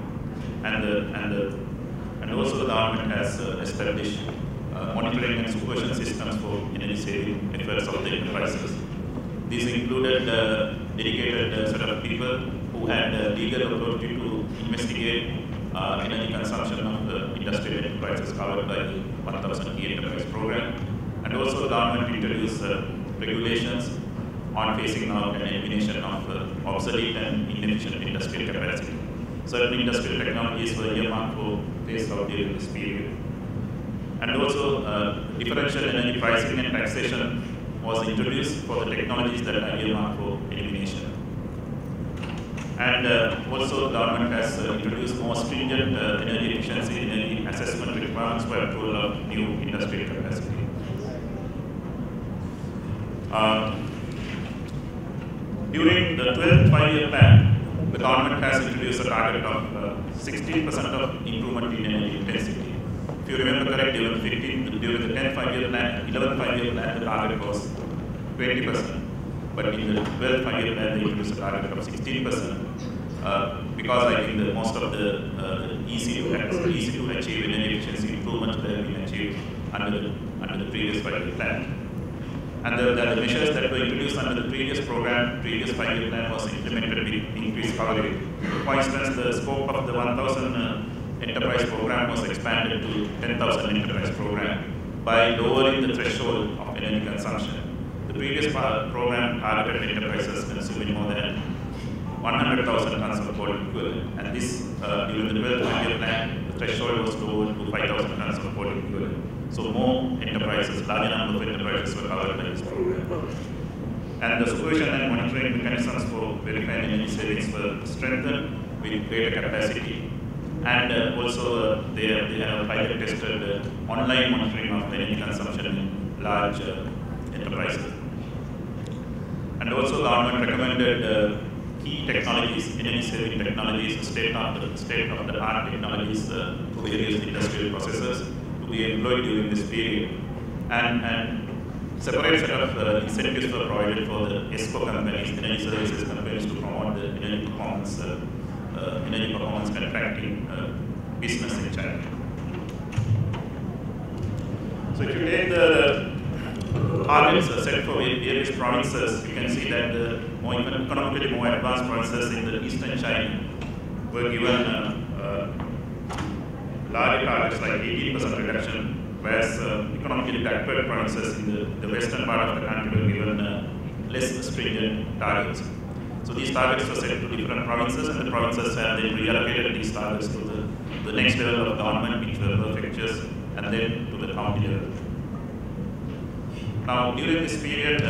and also the government has established monitoring and supervision systems for energy saving efforts of the enterprises. These included dedicated set of people who had legal authority to investigate energy consumption of industrial enterprises covered by the 1,000 Key Enterprise Program. And also the government introduced regulations on phasing out and elimination of obsolete and inefficient industrial capacity. Certain industrial technologies were earmarked for phased out during this period. And also differential energy pricing and taxation was introduced for the technologies that are earmarked for elimination. And also the government has introduced more stringent energy efficiency and energy assessment requirements for approval of new industrial capacity. During the 12th five-year plan, the government has introduced a target of 16% of improvement in energy intensity. If you remember correctly, during the 10th five-year plan, 11th five-year plan, the target was 20%. But in the 12th five-year plan, they introduced a target of 16%. Because I think that most of the easy to achieve energy efficiency improvements that have been achieved under the previous five-year plan. And the measures that were introduced under the previous five-year plan was implemented with increased coverage. For instance, the scope of the 1,000 enterprise program was expanded to 10,000 enterprise program by lowering the threshold of energy consumption. The previous program targeted enterprises consuming more than 100,000 tons of coal equivalent, and this during the 12th five-year plan, the threshold was lowered to 5,000 tons of coal equivalent. So more enterprises, larger number of enterprises were covered by this program. And the supervision and monitoring mechanisms for verifying energy savings were strengthened with greater capacity. And also they have pilot tested online monitoring of energy consumption in large enterprises. And also government recommended key technologies, energy saving technologies, state-of-the-art technologies for various industrial processes to be employed during this period. And separate set of incentives were provided for the ESCO companies, energy services companies, to promote the energy performance contracting business in China. So if you take the targets set for various provinces, you can see that the economically more advanced provinces in the eastern China were given larger targets like 18% reduction, whereas economically backward provinces in the western part of the country were given less stringent targets. So these targets were set to different provinces, and the provinces have then reallocated these targets to the next level of government, which were prefectures, and then to the county level. Now, during this period,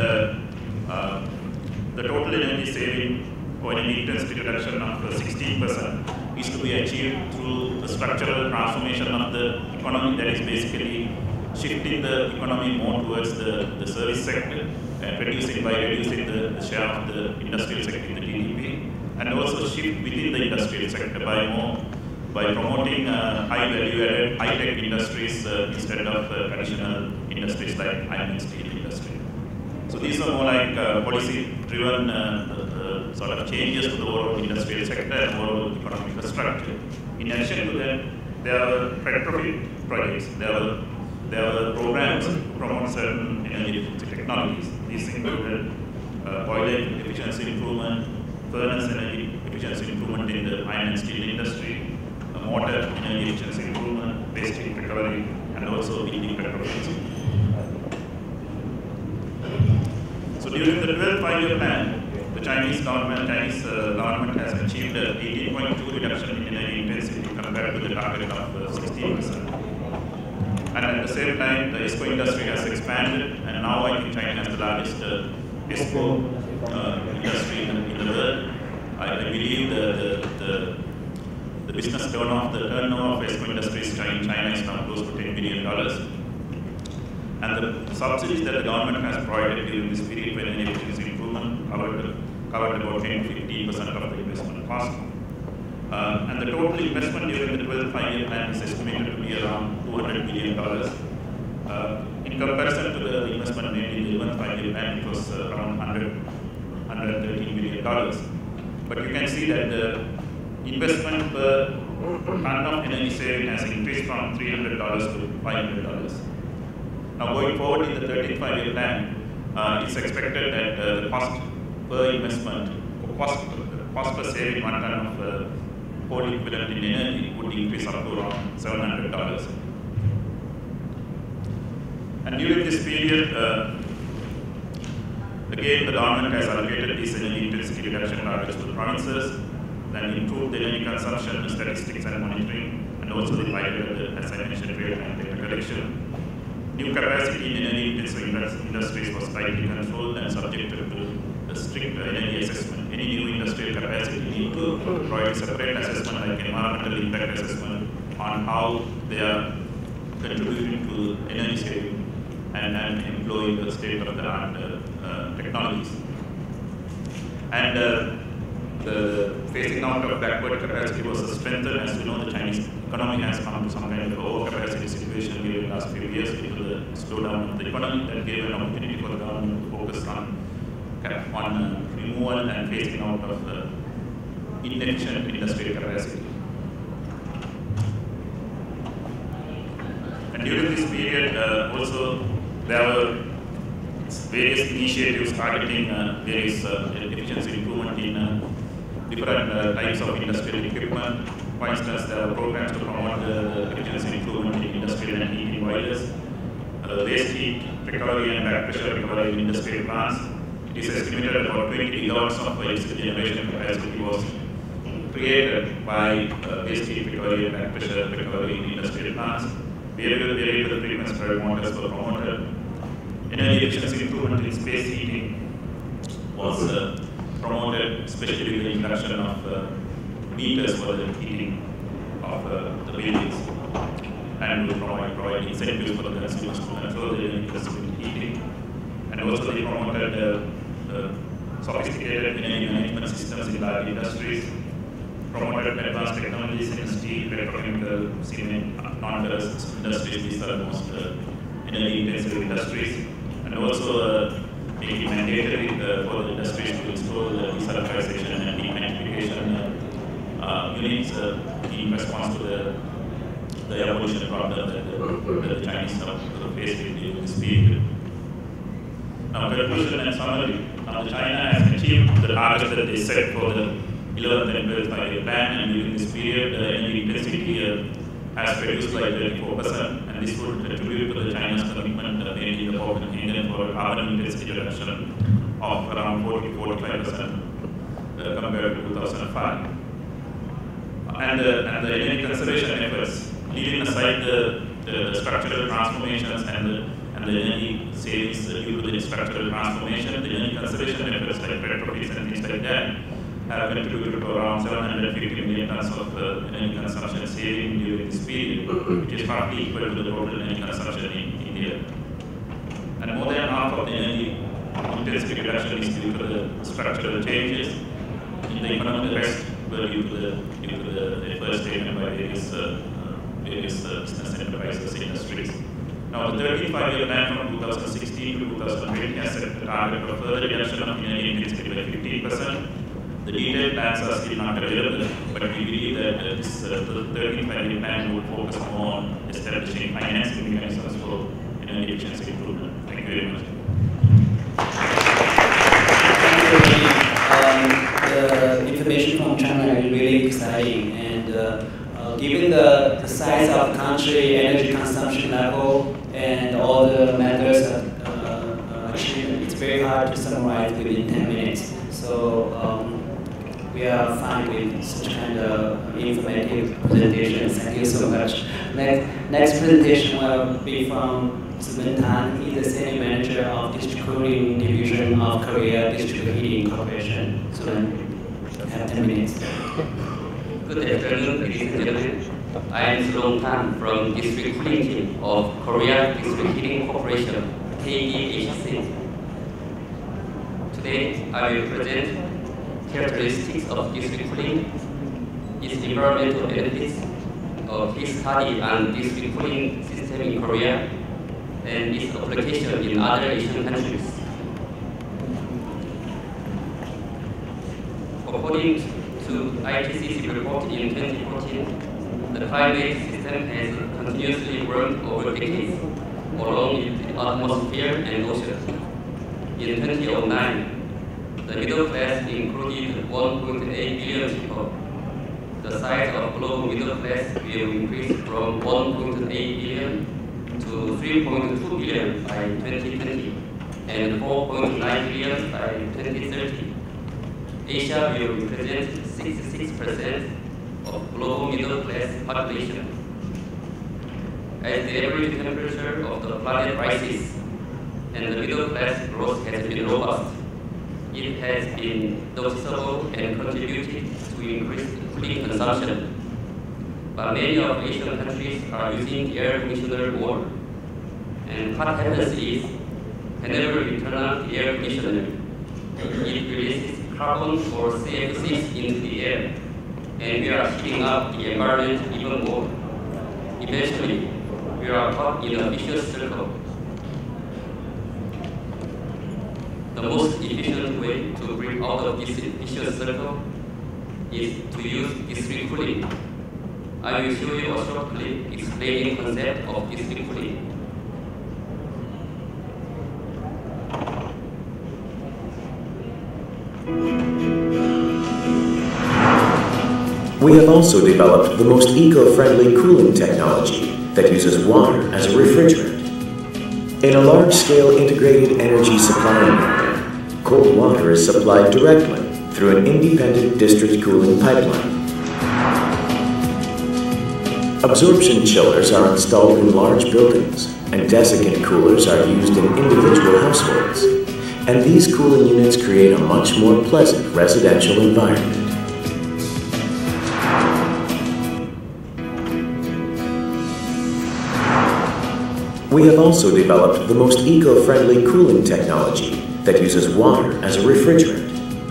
the total energy saving or energy intensity reduction of 16% is to be achieved through the structural transformation of the economy, that is basically shifting the economy more towards the service sector, reducing the share of the industrial sector in the GDP, and also shift within the industrial sector by promoting high value-added, high-tech industries instead of traditional industries like iron and steel industry. So these are more like policy-driven sort of changes to the overall industrial sector and overall economic structure. In addition to that, there are retrofit projects. There are programs to promote certain energy efficiency technologies. These included boiler efficiency improvement, furnace energy efficiency improvement in the iron and steel industry, water energy efficiency improvement, waste heat recovery, and also building retrofits. So during the 12th five-year plan, the Chinese government has achieved an 18.2 reduction in energy intensity compared to the target of 16%. And at the same time, the ESCO industry has expanded, and now I think China has the largest ESCO industry in the world. I believe the business turnover of ESCO industries in China is now close to $10 billion. And the subsidies that the government has provided during this period for energy efficiency improvement covered about 10 to 15% of the investment cost. And the total investment during the 12th five-year plan is estimated to be around $200 billion. In comparison to the investment made in the 11th five-year plan, it was around $113 billion. But you can see that the investment per ton of energy saving has increased from $300 to $500. Now, going forward in the 13th five-year plan, it's expected that the cost per investment, cost per saving 1 ton of coal equivalent in energy would increase up to around $700. And during this period, again, the government has allocated these energy intensity reduction targets to the provinces, then improved the energy consumption, statistics and monitoring, and also the pilot, as I mentioned, real-time data collection. New capacity in energy intensive industries was tightly controlled and subjected to a strict energy assessment. Any new industrial capacity need to provide a separate assessment like environmental impact assessment on how they are contributing to energy saving and employ the state-of-the-art technologies. And the phasing out of backward capacity was strengthened. As you know, the Chinese economy has come to some kind of overcapacity situation during the last few years due to the slowdown of the economy. That gave an opportunity for the government to focus on removal and phasing out of inefficient industrial capacity. And during this period, also there were various initiatives targeting various efficiency improvement in different types of industrial equipment. For instance, there are programs to promote the efficiency improvement in industrial and heating boilers, waste heat recovery and back pressure recovery in industrial plants. It is estimated about 20 gigawatts of electricity generation capacity was created by waste heat recovery and back pressure recovery in industrial plants. Variable frequency drive motors were promoted. Energy efficiency improvement in space heating was promoted, especially with the introduction of meters for the heating of the buildings, and will provide incentives for the consumers to control the energy heating. And also they promoted sophisticated energy management systems in large industries, promoted advanced technologies in steel, petrochemical, cement, non-ferrous industries. These are the most energy-intensive industries, and also making mandatory for the industries to install the desulfurization and denitrification units in response to the air pollution problem that the Chinese have faced during this period. Now, conclusion and summary. Now, China has achieved the targets that they set for the 11th and 12th five-year plan, and during this period, the energy intensity has reduced by 34%, and this would contribute to the China's commitment made in the Copenhagen for carbon intensity reduction of around 40–45% compared to 2005. And the energy conservation efforts, leaving aside the structural transformations and the energy savings due to the structural transformation, the energy conservation efforts like retrofits and things like that have contributed to around 750 million tons of energy consumption saving during this period, which is roughly equal to the total energy consumption in India. And more than half of the energy intensity reduction is due to the structural changes in the economy. The rest were due to the efforts taken by various business enterprises, industries. Now, the 13th five-year plan from 2016 to 2020 has set the target of further reduction of energy intensity by 15%. The detailed plans are still not available, but we believe that this 13th five-year plan will focus more on establishing financing mechanisms for energy efficiency improvement. Thank you very much. The information from China is really exciting, and given the size of the country, energy consumption level, and all the methods achieved, it's very hard to summarize within 10 minutes. So we are fine with such kind of informative presentations. Thank you so much. Next presentation will be from Tan. He's the Senior Manager of District Cooling Division of Korea District Heating Corporation. So you have 10 minutes. Good afternoon, ladies and gentlemen. I am Tan from District Cooling Team of Korea District Heating Corporation, KDHC. Today, I will present characteristics of district cooling, its environmental benefits, a case study on district cooling system in Korea, and its application in other Asian countries. According to IPCC report in 2014, the climate system has continuously grown over decades along the atmosphere and ocean. In 2009, the middle class included 1.8 billion people. The size of global middle class will increase from 1.8 billion to 3.2 billion by 2020 and 4.9 billion by 2030. Asia will represent 66% of global middle class population. As the average temperature of the planet rises and the middle class growth has been robust, it has been noticeable and contributed to increased cooling consumption. But many of Asian countries are using air conditioner more, And what happens is, whenever we turn on the air conditioner, it releases carbon or CO6 into the air, and we are heating up the environment even more. Eventually, we are caught in a vicious circle. The most efficient way to break out of this vicious circle is to use district cooling. I will show you a short clip explaining the concept of district cooling. We have also developed the most eco-friendly cooling technology that uses water as a refrigerant. In a large-scale integrated energy supply area, cold water is supplied directly through an independent district cooling pipeline. Absorption chillers are installed in large buildings, and desiccant coolers are used in individual households. And these cooling units create a much more pleasant residential environment. We have also developed the most eco-friendly cooling technology that uses water as a refrigerant.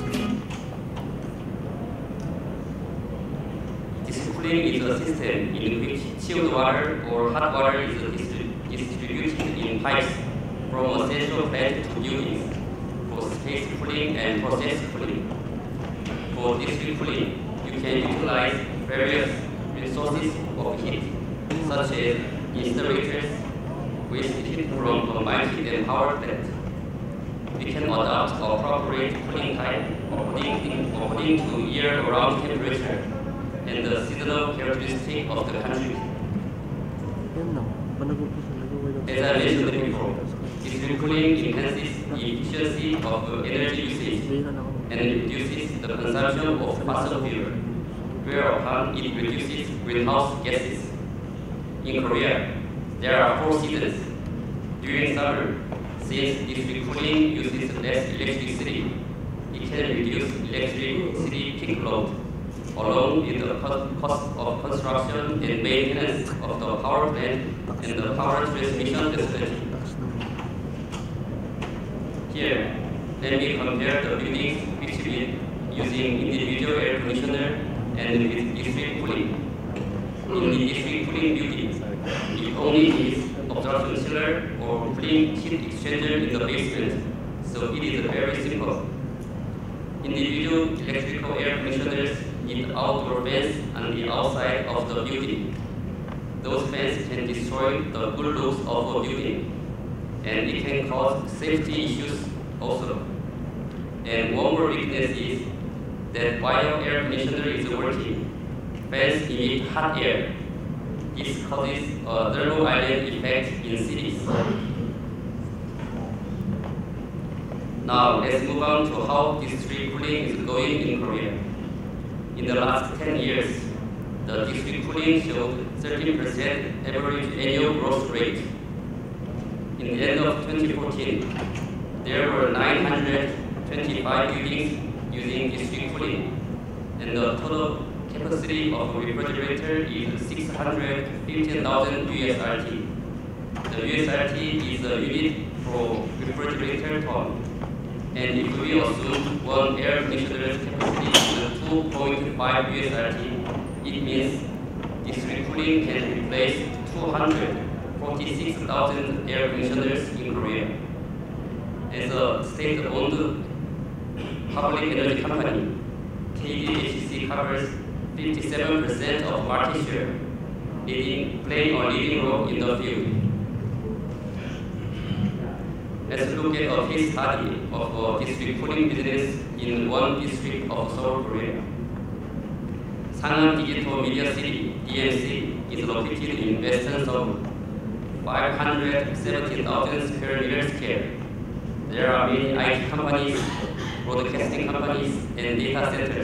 District cooling is a system in which chilled water or hot water is distributed in pipes from a central plant to buildings for space cooling and process cooling. For district cooling, you can utilize various resources of heat, such as incinerators, waste heat from combined heat and power plant. We can adapt or appropriate cooling type according to year-round temperature and the seasonal characteristic of the country. As I mentioned before, district cooling enhances the efficiency of energy usage and reduces the consumption of fossil fuel, whereupon it reduces greenhouse gases. In Korea, there are 4 seasons. During summer, since district cooling uses less electricity, it can reduce electricity peak load, along with the cost of construction and maintenance of the power plant and the power transmission facility. Here, let me compare the buildings which we using individual air conditioner and with district cooling. In the district cooling building, it only needs absorption chiller or cooling heat exchanger in the basement, so it is very simple. Individual electrical air conditioners need outdoor fans on the outside of the building. Those fans can destroy the good looks of a building, and it can cause safety issues also. And one more weakness is that while air conditioner is working, fans emit hot air. This causes a thermal island effect in cities. Now let's move on to how district cooling is going in Korea. In the last 10 years, the district cooling showed 13% average annual growth rate. In the end of 2014, there were 925 buildings using district cooling, and the total capacity of a refrigerator is 615,000 USRT. The USRT is a unit for refrigerator ton. And if we assume one air conditioner's capacity is 2.5 USRT, it means district cooling can replace 246,000 air conditioners in Korea. As a state-owned public energy company, KDHC covers 57% of market share, playing a leading role in the field. Let's look at a case study of a district cooling business in one district of Seoul, Korea. Sangam Digital Media City, DMC, is located in Western Seoul, 570,000 square meters scale. There are many IT companies, broadcasting companies, and data centers.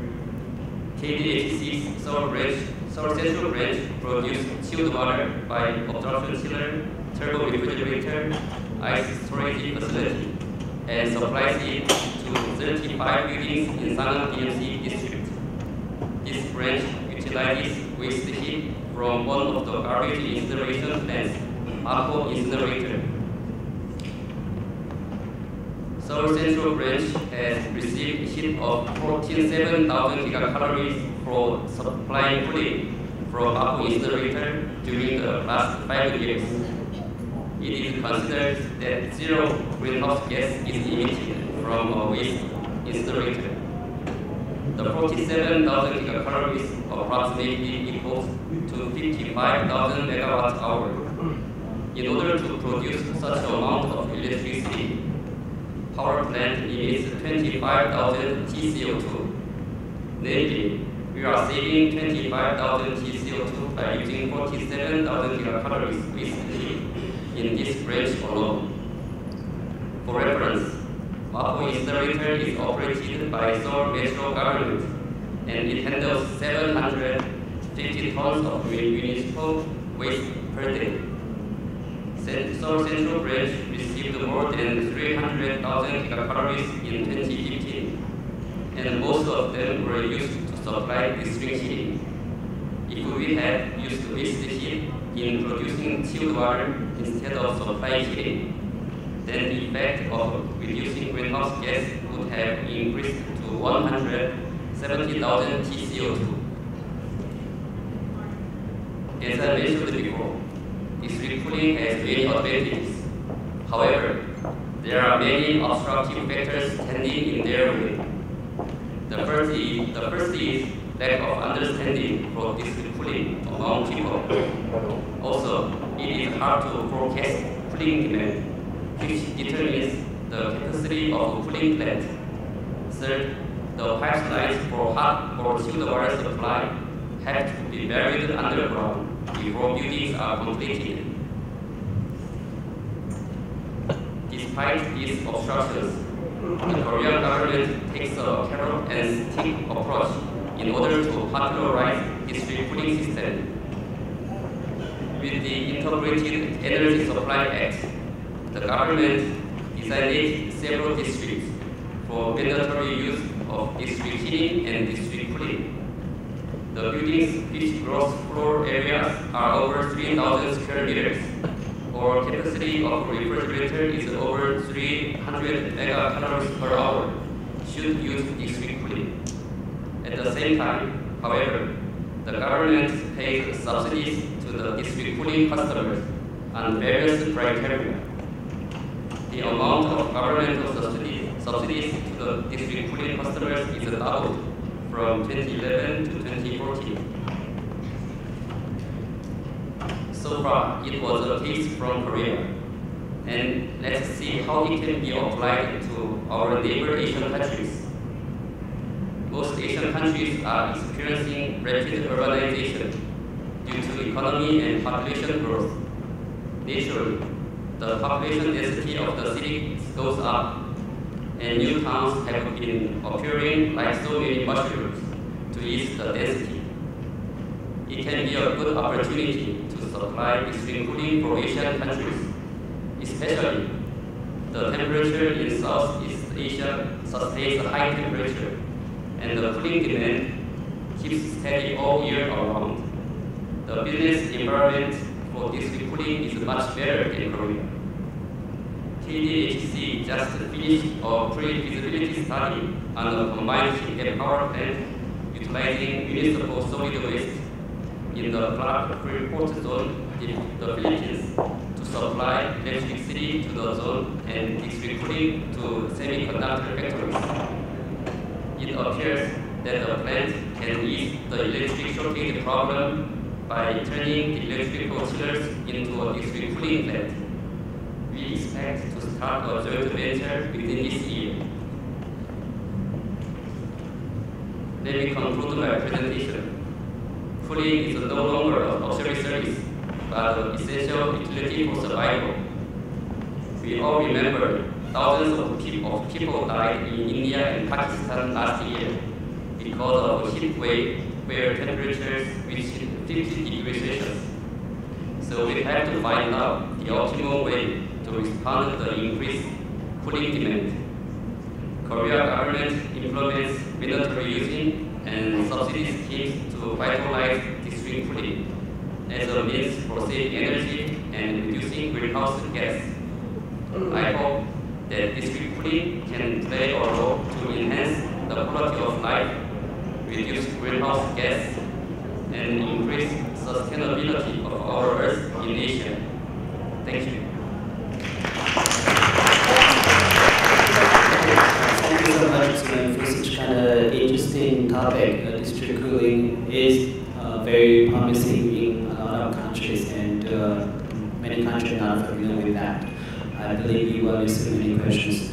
KDHC's Seoul Central branch produces chilled water by absorption chiller, turbo refrigerator, ice storage facility, and supplies it to 35 buildings in Sangam DMC district. This branch utilizes waste heat from one of the garbage incineration plants Mapo incinerator. Seoul Central Branch has received a hit of 47,000 gigacalories for supplying cooling from Mapo incinerator during the last 5 years. It is considered that zero greenhouse gas is emitted from a waste incinerator. The 47,000 gigacalories approximately equals to 55,000 megawatt hour. In order to produce such amount of electricity, power plant emits 25,000 TCO2. Namely, we are saving 25,000 TCO2 by using 47,000 gigacalories recently in this branch alone. For reference, Mapo incinerator is operated by Seoul Metro government, and it handles 750 tons of municipal waste per day. Seoul Central Branch received more than 300,000 gigacalories in 2015, and most of them were used to supply district heating. If we had used waste heat in producing chilled water instead of supply heating, then the effect of reducing greenhouse gas would have increased to 170,000 TCO2. As I mentioned before, district cooling has many advantages. However, there are many obstructive factors standing in their way. The first is lack of understanding for district cooling among people. Also, it is hard to forecast cooling demand, which determines the capacity of a cooling plant. Third, the pipelines for hot or chilled water supply have to be buried underground before buildings are completed. Despite these obstructions, the Korean government takes a carrot and stick approach in order to popularize district cooling system. With the Integrated Energy Supply Act, the government designated several districts for mandatory use of district heating and district cooling. The buildings which gross floor areas are over 3,000 square meters, or capacity of refrigerator is over 300 megacalories per hour, should use district cooling. At the same time, however, the government pays subsidies to the district cooling customers on various criteria. The amount of governmental subsidies to the district cooling customers is doubled from 2011 to 2014. So far, it was a case from Korea. And let's see how it can be applied to our neighbor Asian countries. Most Asian countries are experiencing rapid urbanization due to economy and population growth. Naturally, the population density of the cities goes up, and new towns have been appearing like so many mushrooms to ease the density. It can be a good opportunity to supply district cooling for Asian countries, especially the temperature in Southeast Asia sustains a high temperature, and the cooling demand keeps steady all year round. The business environment for district cooling is much better in Korea. KDHC just finished a pre-feasibility study on a combined heat and power plant utilizing municipal solid waste in the Clark Freeport zone in the Philippines to supply electricity to the zone and district cooling to semiconductor factories. It appears that the plant can ease the electric shortage problem by turning the electrical chillers into a district cooling plant. We expect to start a joint venture within this year. Let me conclude my presentation. Cooling is no longer a luxury service, but an essential utility for survival. We all remember thousands of people died in India and Pakistan last year because of a heat wave where temperatures reached 50 degrees Celsius. So we have to find out the optimal way to respond to the increased cooling demand. Korea government implements mandatory using and subsidy schemes to vitalize district cooling as a means for saving energy and reducing greenhouse gas. I hope that this recruiting can play a role to enhance the quality of life, reduce greenhouse gas, and increase sustainability of our Earth in Asia. Thank you. Thank you so much for such kind of interesting topic. District cooling is very promising in a lot of countries, and many countries are not familiar with that. I believe you will receive many questions.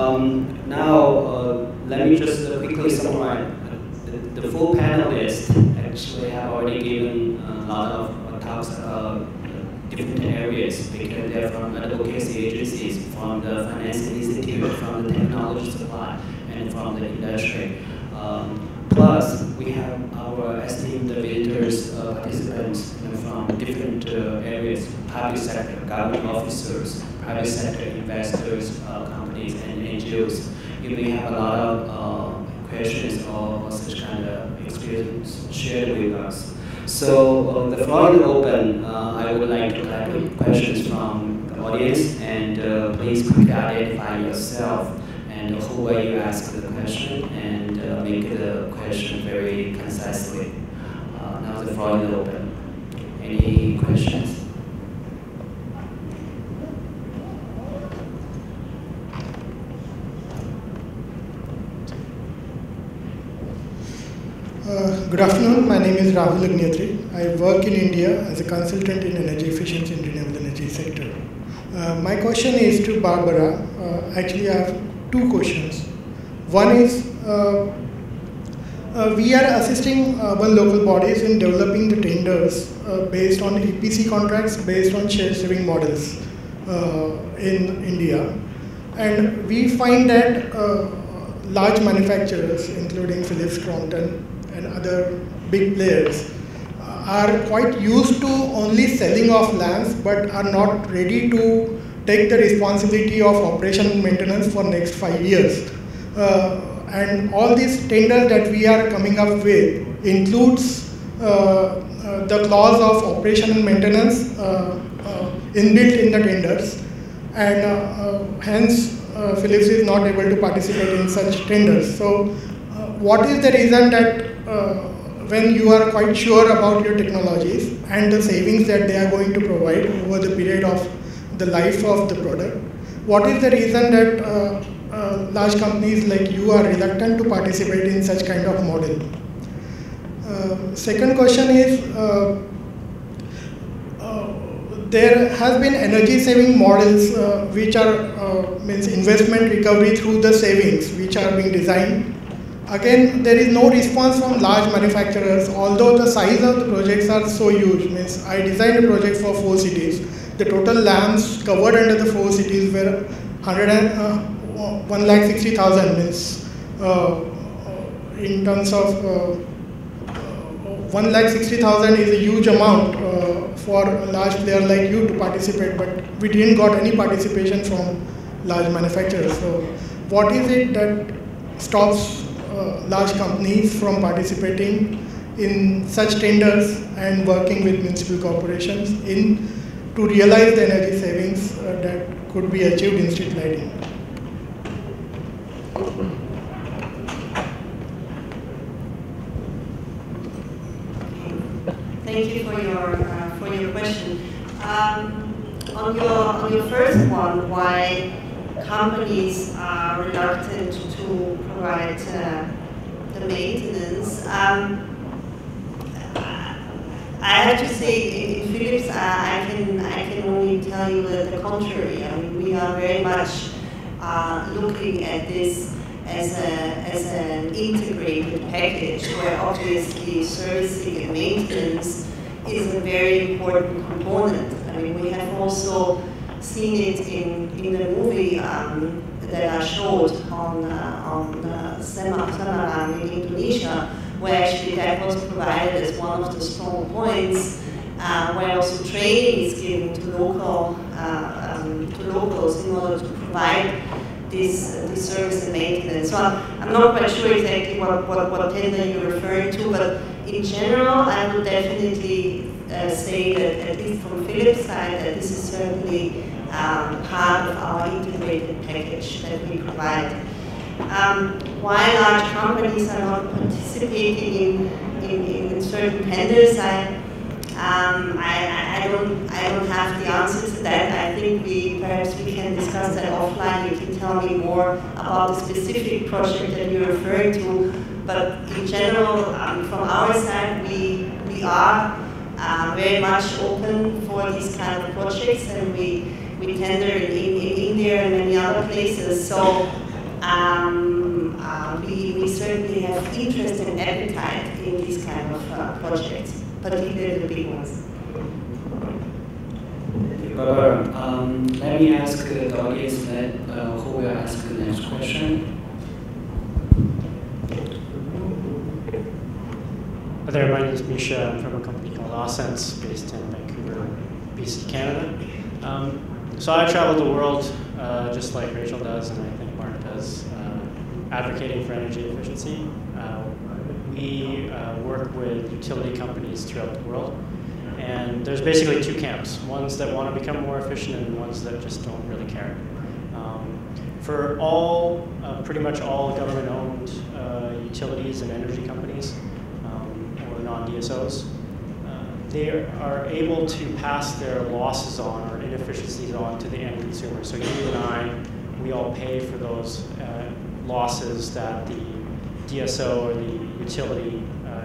Now, let me just quickly summarize. The full panelists actually have already given a lot of talks about different areas because they're from advocacy agencies, from the financing institute, from the technology supply, and from the industry. Plus, we have our esteemed visitors, participants from different areas, public sector, government officers, private sector investors, companies, and NGOs. You may have a lot of questions or such kind of experience shared with us. So the floor is open. I would like to collect questions from the audience, and please quickly identify yourself and who will you ask the question, and make the question very concisely. Now the floor is open. Any questions? Good afternoon, my name is Rahul Agnatri. I work in India as a consultant in energy efficiency and renewable energy sector. My question is to Barbara. Actually, I have two questions. One is, we are assisting urban local bodies in developing the tenders based on EPC contracts, based on share saving models in India. And we find that large manufacturers, including Philips, Crompton, and other big players, are quite used to only selling off lands, but are not ready to take the responsibility of operation and maintenance for next 5 years. And all these tenders that we are coming up with includes the clause of operation and maintenance inbuilt in the tenders, and hence Philips is not able to participate in such tenders. So what is the reason that when you are quite sure about your technologies and the savings that they are going to provide over the period of the life of the product, what is the reason that large companies like you are reluctant to participate in such kind of model? Second question is, there has been energy saving models which are means investment recovery through the savings which are being designed. Again, there is no response from large manufacturers, although the size of the projects are so huge. Means I designed a project for 4 cities. The total lands covered under the 4 cities were 1,60,000. Means in terms of 1,60,000 is a huge amount for a large player like you to participate, but we didn't got any participation from large manufacturers. So what is it that stops large companies from participating in such tenders and working with municipal corporations to realize the energy savings that could be achieved in street lighting? Thank you for your question. On your first one, why companies are reluctant to provide the maintenance. I have to say, in Philips, I can only tell you the contrary. I mean, we are very much looking at this as an integrated package, where obviously servicing and maintenance is a very important component. I mean, we have also seen it in the movie that I showed on Semarang in Indonesia, where actually that was provided as one of the strong points, where also training is given to locals in order to provide this service and maintenance. So I'm not quite sure exactly what tender you're referring to, but in general, I would definitely say that, at least from Philips' side, that this is certainly part of our integrated package that we provide. Why large companies are not participating in certain tenders, I don't have the answer to that. I think perhaps we can discuss that offline. You can tell me more about the specific project that you're referring to. But in general, from our side, we are very much open for these kind of projects, and we tender in India and many other places. So we certainly have interest and appetite in these kind of projects, particularly the big ones. Barbara, let me ask the audience who will ask the next question. Hi there, my name is Misha. I'm from a company called Asense, based in Vancouver, BC, Canada. So I travel the world just like Rachel does, and I think Mark does, advocating for energy efficiency. We work with utility companies throughout the world, and there's basically two camps, ones that want to become more efficient and ones that just don't really care. For pretty much all government-owned utilities and energy companies, or non-DSOs, they are able to pass their losses on or inefficiencies on to the end consumer. So you and I, we all pay for those losses that the DSO or the utility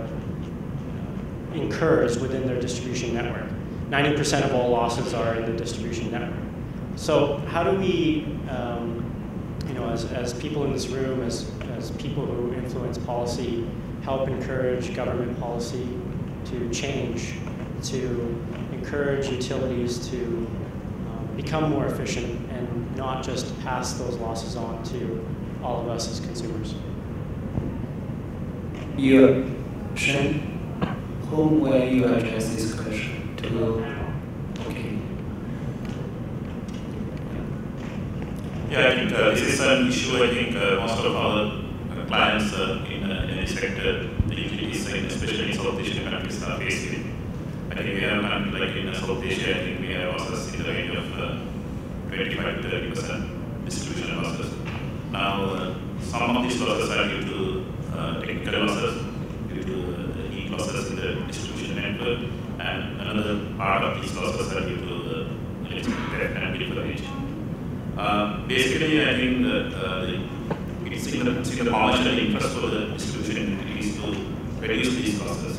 incurs within their distribution network. 90% of all losses are in the distribution network. So how do we, as people in this room, as people who influence policy, help encourage government policy to change, to encourage utilities to become more efficient and not just pass those losses on to all of us as consumers? Whom will you address this question to? Okay. Yeah, I think this is an issue. I think most of our clients in any sector, the utilities, especially in South Asian countries, are facing. I think we have countries like in South Asia, I think we have losses in the range of 25 to 30% distribution losses. Now, some of these losses are due to technical losses, due to heat losses in the distribution network, and another part of these losses are due to electric theft and bill coverage. Basically, I think that it's in the commercial interest for the distribution entities to reduce these losses.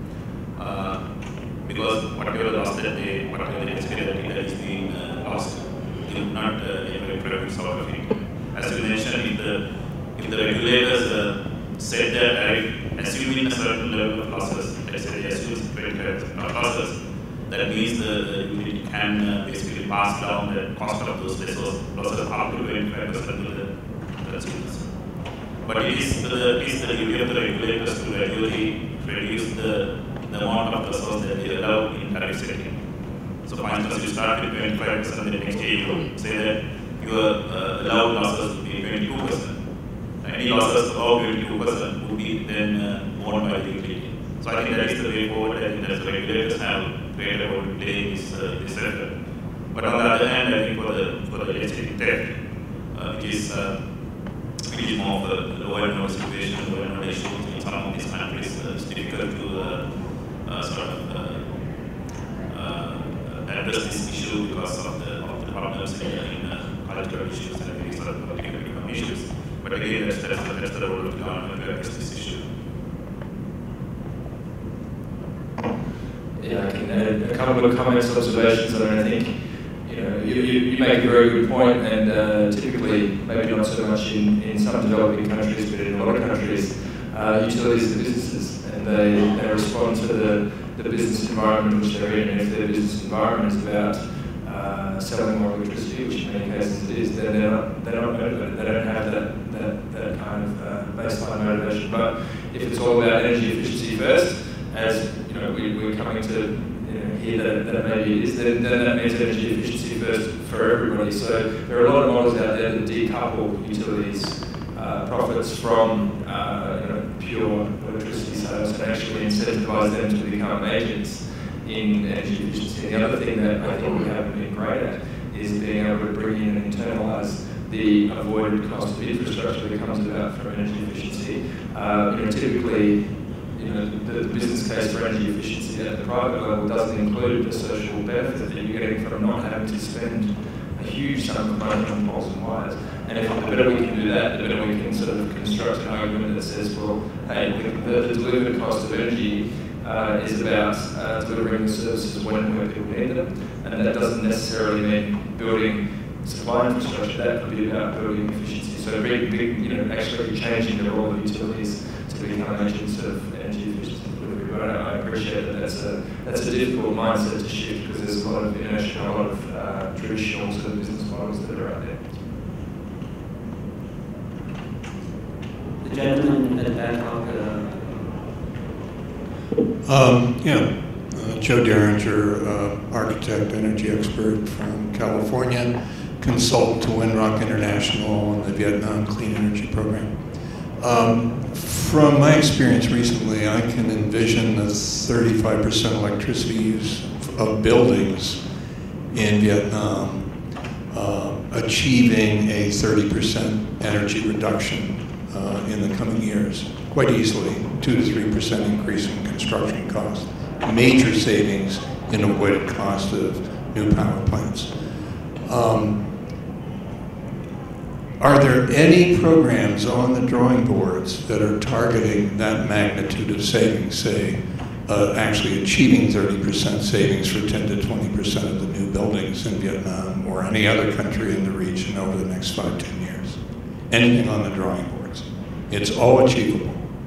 Because whatever loss that they, whatever the data is being lost, they will not produce out of it. As you mentioned, if the regulators set their tariff, assuming a certain level of losses, let's say they assume 25% of losses, that means the utility can basically pass down the cost of those losses up to 25% to the consumers. But it is the duty of the regulators to gradually reduce the amount of losses that they allow in tariff setting. So for instance, you start with 25%, the next year you say that your allowed losses would be 22%. Any losses above 22% would be then borne by the utility. So I think that is the way forward. I think that the regulators have created about today this effort. But on the other hand, I think for the electricity theft, which is more of a lower and lower situation, lower and lower issue in some of these countries, it's difficult to address this issue because of the problems in cultural issues and these sort of political economic issues. But again, that's the role of the government to address this issue. Yeah, I can add a couple of comments, observations, and I think you make a very good point, and typically, maybe not so much in some developing countries, but in a lot of countries, utilities are businesses, and they respond to the business environment in which they're in, and if their business environment is about selling more electricity, which in many cases it is, then they're not motivated. They don't have that kind of baseline motivation. But if it's all about energy efficiency first, as we're coming to hear that maybe it is, then that means energy efficiency first for everybody. So there are a lot of models out there that decouple utilities' profits from pure electricity sales and actually incentivize them to become agents in energy efficiency. The other thing that I think we haven't been great at is being able to bring in and internalise the avoided cost of infrastructure that comes about from energy efficiency. Typically, the business case for energy efficiency at the private level doesn't include the social benefit that you're getting from not having to spend a huge sum of money on poles and wires. And if the better we can do that, the better we can sort of construct an argument that says, well, hey, the delivered cost of energy is about delivering the services when and where people need them, and that doesn't necessarily mean building supply infrastructure. That could be about building efficiency. So actually changing the role of utilities to become agents of energy efficiency delivery. But I appreciate that that's a difficult mindset to shift because there's a lot of inertia and a lot of traditional sort of business models that are out there. The gentleman at the back of Joe Derringer, architect, energy expert from California, consultant to Winrock International and the Vietnam Clean Energy Program. From my experience recently, I can envision the 35% electricity use of buildings in Vietnam achieving a 30% energy reduction in the coming years, quite easily, 2 to 3% increase in construction costs, major savings in avoided cost of new power plants. Are there any programs on the drawing boards that are targeting that magnitude of savings, say, actually achieving 30% savings for 10 to 20% of the new buildings in Vietnam or any other country in the region over the next 5, 10 years? Anything on the drawing boards? It's all achievable.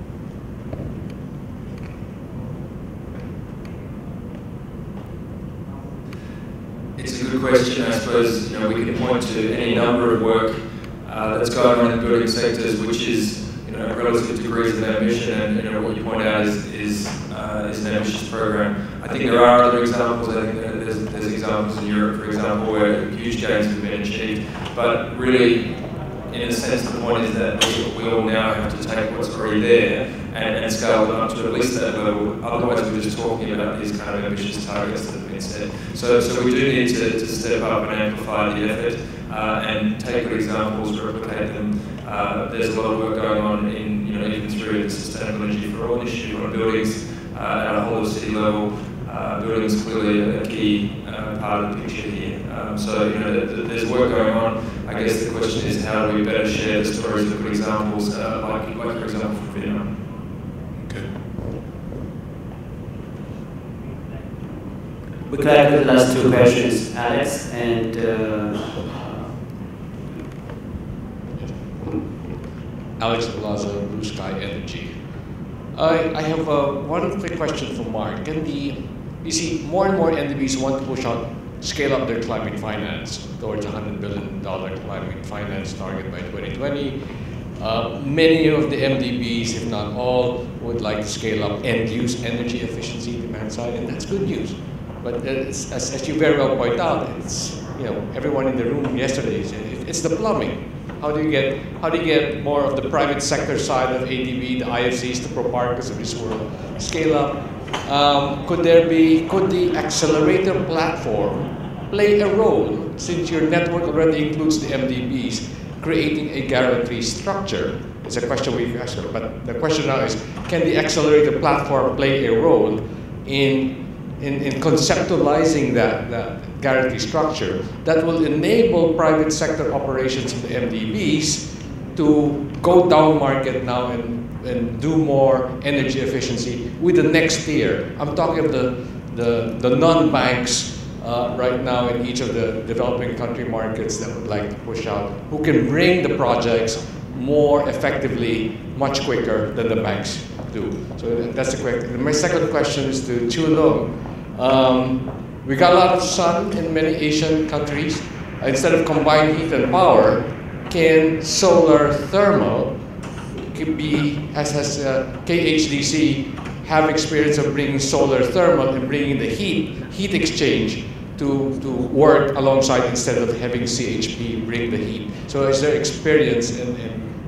It's a good question. I suppose we can point to any number of work that's going on in the building sectors, which is relative degrees of ambition, and what you point out is an ambitious program. I think there are other examples. I think there's examples in Europe, for example, where huge gains have been achieved. But really, in a sense, the point is that we all now have to take what's already there and scale it up to at least that level. Otherwise, we're just talking about these kind of ambitious targets that have been set. So we do need to step up and amplify the effort and take good examples, replicate them. There's a lot of work going on in, even through the Sustainable Energy for All initiative on buildings at a whole of city level. Buildings clearly a key part of the picture here. So there's work going on. I guess the question is how do we better share the stories of good examples, like for example from Vietnam. Okay. We collected the last 2 questions, Alex and Alex Plaza, Blue Sky Energy. I have one quick question for Mark. You see, more and more NDBs want to push out, scale up their climate finance towards $100 billion climate finance target by 2020. Many of the MDBs, if not all, would like to scale up end-use energy efficiency demand side, and that's good news. But as you very well point out, it's everyone in the room yesterday said it's the plumbing. How do you get more of the private sector side of ADB, the IFCs, the Proparcos of this world scale up? Could the accelerator platform play a role, since your network already includes the MDBs, creating a guarantee structure? It's a question we've asked, but the question now is, can the accelerator platform play a role in conceptualizing that guarantee structure that will enable private sector operations in the MDBs to go down market now and do more energy efficiency with the next tier? I'm talking of the non-banks right now in each of the developing country markets that would like to push out, who can bring the projects more effectively, much quicker than the banks do. So that's the question. My second question is to Chu Leung. We got a lot of sun in many Asian countries. Instead of combined heat and power, can solar thermal be, as KHDC have experience of bringing solar thermal and bringing the heat exchange to work alongside instead of having CHP bring the heat? So is there experience in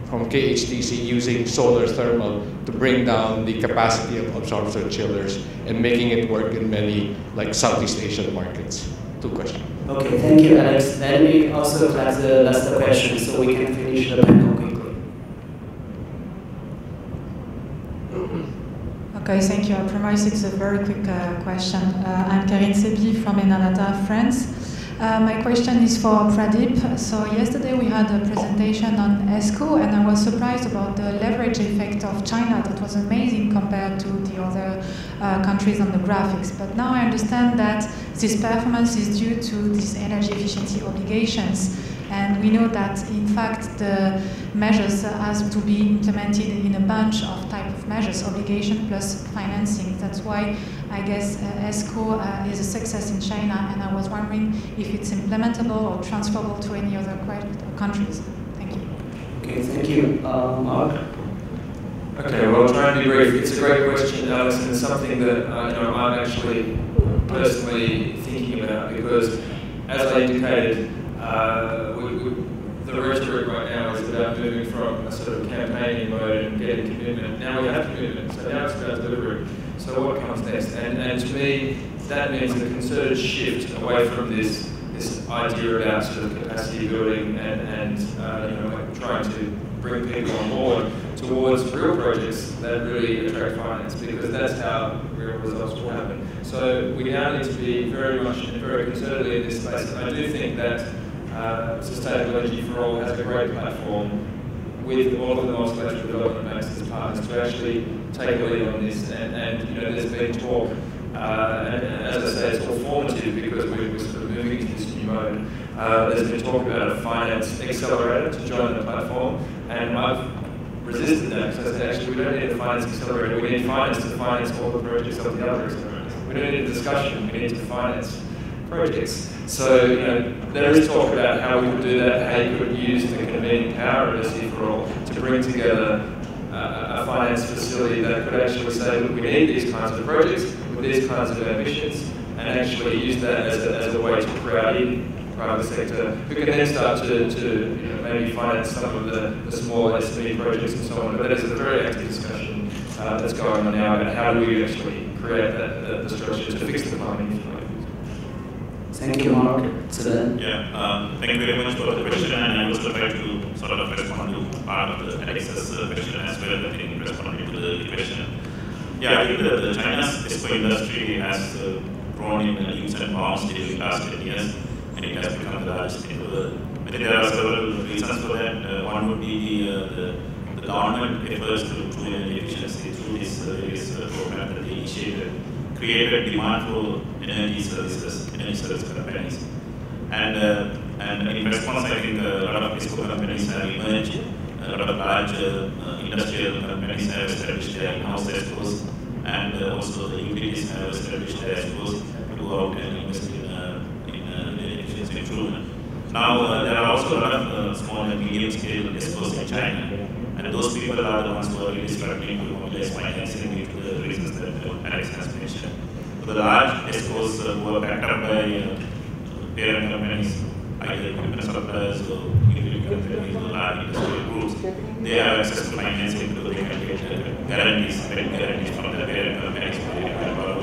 from KHTC using solar thermal to bring down the capacity of absorption chillers and making it work in many like Southeast Asian markets? 2 questions. Okay, thank you, Alex. Let me also collect the last question so we can finish the panel quickly. Okay, thank you. I promise it's a very quick question. I'm Karine Sebi from Enalata, France. My question is for Pradeep. So yesterday we had a presentation on ESCO, and I was surprised about the leverage effect of China. That was amazing compared to the other countries on the graphics. But now I understand that this performance is due to these energy efficiency obligations. And we know that, in fact, the measures has to be implemented in a bunch of type of measures, obligation plus financing. That's why I guess ESCO is a success in China, and I was wondering if it's implementable or transferable to any other countries. Thank you. Okay, thank you. Mark? Okay, well, I'll try and be brief. It's a great question, Alex, and something that I'm actually personally thinking about, because, as I indicated, the rhetoric right now is about moving from a sort of campaigning mode and getting commitment. Now we have commitment, so now it's about delivery. So what comes next? And to me, that means a concerted shift away from this idea about sort of capacity building and trying to bring people on board towards real projects that really attract finance, because that's how real results will happen. So we now need to be very much and very concertedly in this space. I do think that Sustainable Energy for All has a great platform with all of the multilateral development banks as partners to actually take a lead on this. And there's been talk, and as I say, it's all formative because we're sort of moving into this new mode. There's been talk about a finance accelerator to join the platform, and I've resisted that because I said, actually, we don't need a finance accelerator. We need finance to finance all the projects of the other accelerators. We don't need a discussion. We need to finance projects. So, there is talk about how we could do that, how you could use the convening power of SE for All to bring together a finance facility that could actually say, look, we need these kinds of projects with these kinds of ambitions, and actually use that as a way to crowd in private sector, who can then start to maybe finance some of the small SME projects and so on. But that is a very active discussion that's going on now about how do we actually create the structure to fix the climate. Thank you, Mark. Yeah, thank you very much for the question, and I also try to sort of respond to part of the Alex's question as well, I think, responding to the question. Yeah, I think the China's ESCO industry has grown in leaps and bounds during the last 10 years, and it has become the largest in the world. I think there are several reasons for that. One would be the government efforts to improve energy efficiency through these various programs that they initiated, created demand for energy service companies. And in response, I think a lot of ESCO companies have emerged. A lot of large industrial companies have established their in-house ESCOs, and also the utilities have established their ESCOs to go out and invest in energy efficiency improvement. Now, there are also a lot of small and medium-scale ESCOs in China, and those people are the ones who are really struggling to mobilize financing due to the reasons that Alex has mentioned. The large ESCOs who are backed up by parent companies, either equipment suppliers or utility companies or large industrial groups, they have access to financing because they can get guarantees from the parent companies for the power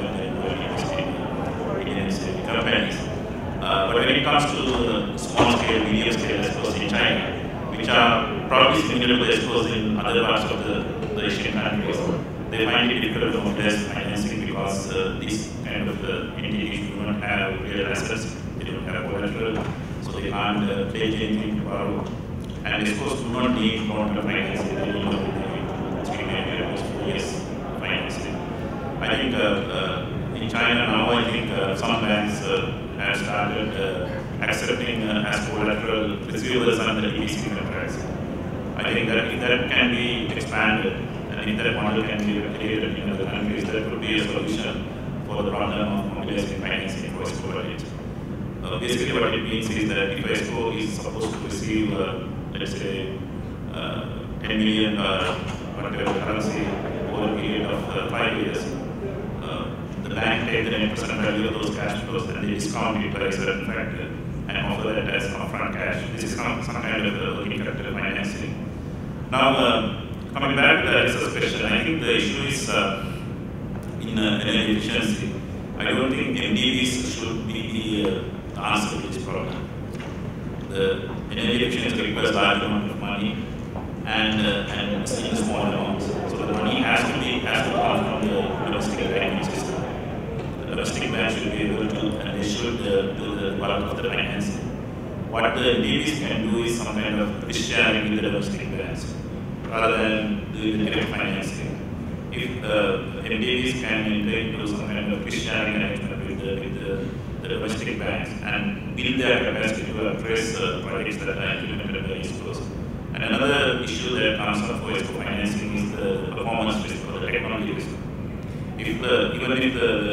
and Indian companies. But when it comes to small scale, medium scale ESCOs in China, which are probably similar to ESCOs in other parts of the Asian countries, they find it difficult to mobilize financing because these kind of entities do not have real assets, they don't have collateral, so they can't pledge anything to borrow. And ESCOs do not need long-term financing, they don't need 3 years, 4 years financing. I think in China now, I think some banks have started accepting as collateral receivables under EPC contracts. I think that if that can be expanded, and if that model can be replicated in other countries, that could be a solution for the problem of mobilizing financing for ESCO projects. Basically what it means is that if ESCO is supposed to receive, let's say, 10 million whatever currency over a period of 5 years, the bank takes the 10% value of those cash flows and they discount it by a certain factor and offer that as upfront cash. This is some kind of working capital financing. Now, coming back to the research question, I think the issue is in energy efficiency. I don't think MDBs should be the answer to this problem. The energy efficiency requires large amount of money and in small amounts. So the money has to come from the domestic banking system. The domestic bank should be able to, and they should do the bulk of the financing. What the MDBs can do is some kind of risk sharing with the domestic banks, rather than doing the direct financing. If MDBs can enter into some kind of risk sharing arrangement with the domestic banks and build their capacity to address projects that are implemented by East Coast. And another issue that comes up for ESCO financing is the performance risk or the technology risk. Even if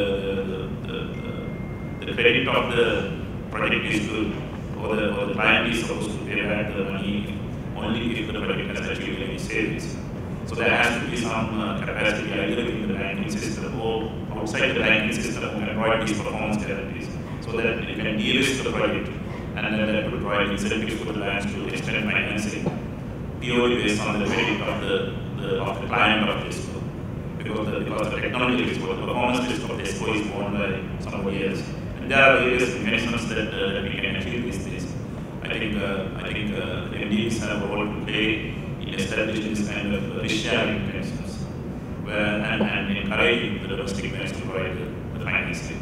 the credit of the project is good, or the client is supposed to pay back the money only if the project has achieved any savings. So there has to be some capacity either within the banking system or outside the banking system who can provide these performance guarantees, so that it can de-risk the project, and then that would provide incentives for the banks to extend financing purely based on the credit of the client of this. Because the technology risk or the performance risk of this is borne by somebody else. And there are various mechanisms that we can achieve these days. I think MDBs have a role to play in establishing this kind of risk-sharing mechanisms, and encouraging the domestic banks to provide the financing.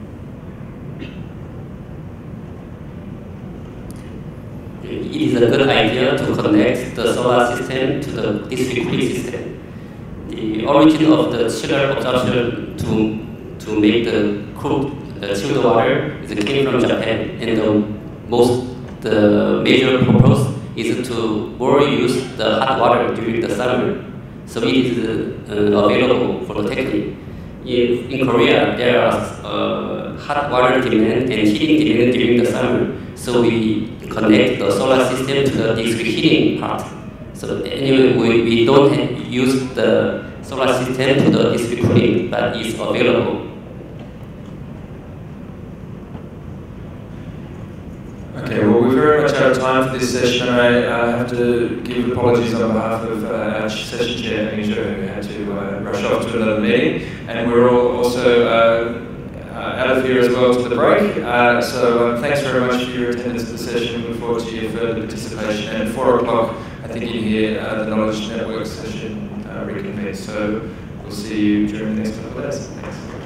It is a good idea to connect the solar system to the district cooling system. The origin of the chiller absorption to make the chilled water came from Japan, and the major purpose is to more use the hot water during the summer, so it is available for the technique. In Korea, there are hot water demand and heating demand during the summer, so we connect the solar system to the district heating part. So anyway, we don't use the solar system to the district cooling, but it's available. Okay, well, we're very much out of time for this session. I have to give apologies on behalf of our session chair, Anisha, who had to rush off to another meeting. And we're all also out of here as well to the break. So thanks very much for your attendance at the session. We look forward to your further participation. And at 4 o'clock, I think you hear the Knowledge Network session reconvene. So we'll see you during the next couple of days. Thanks.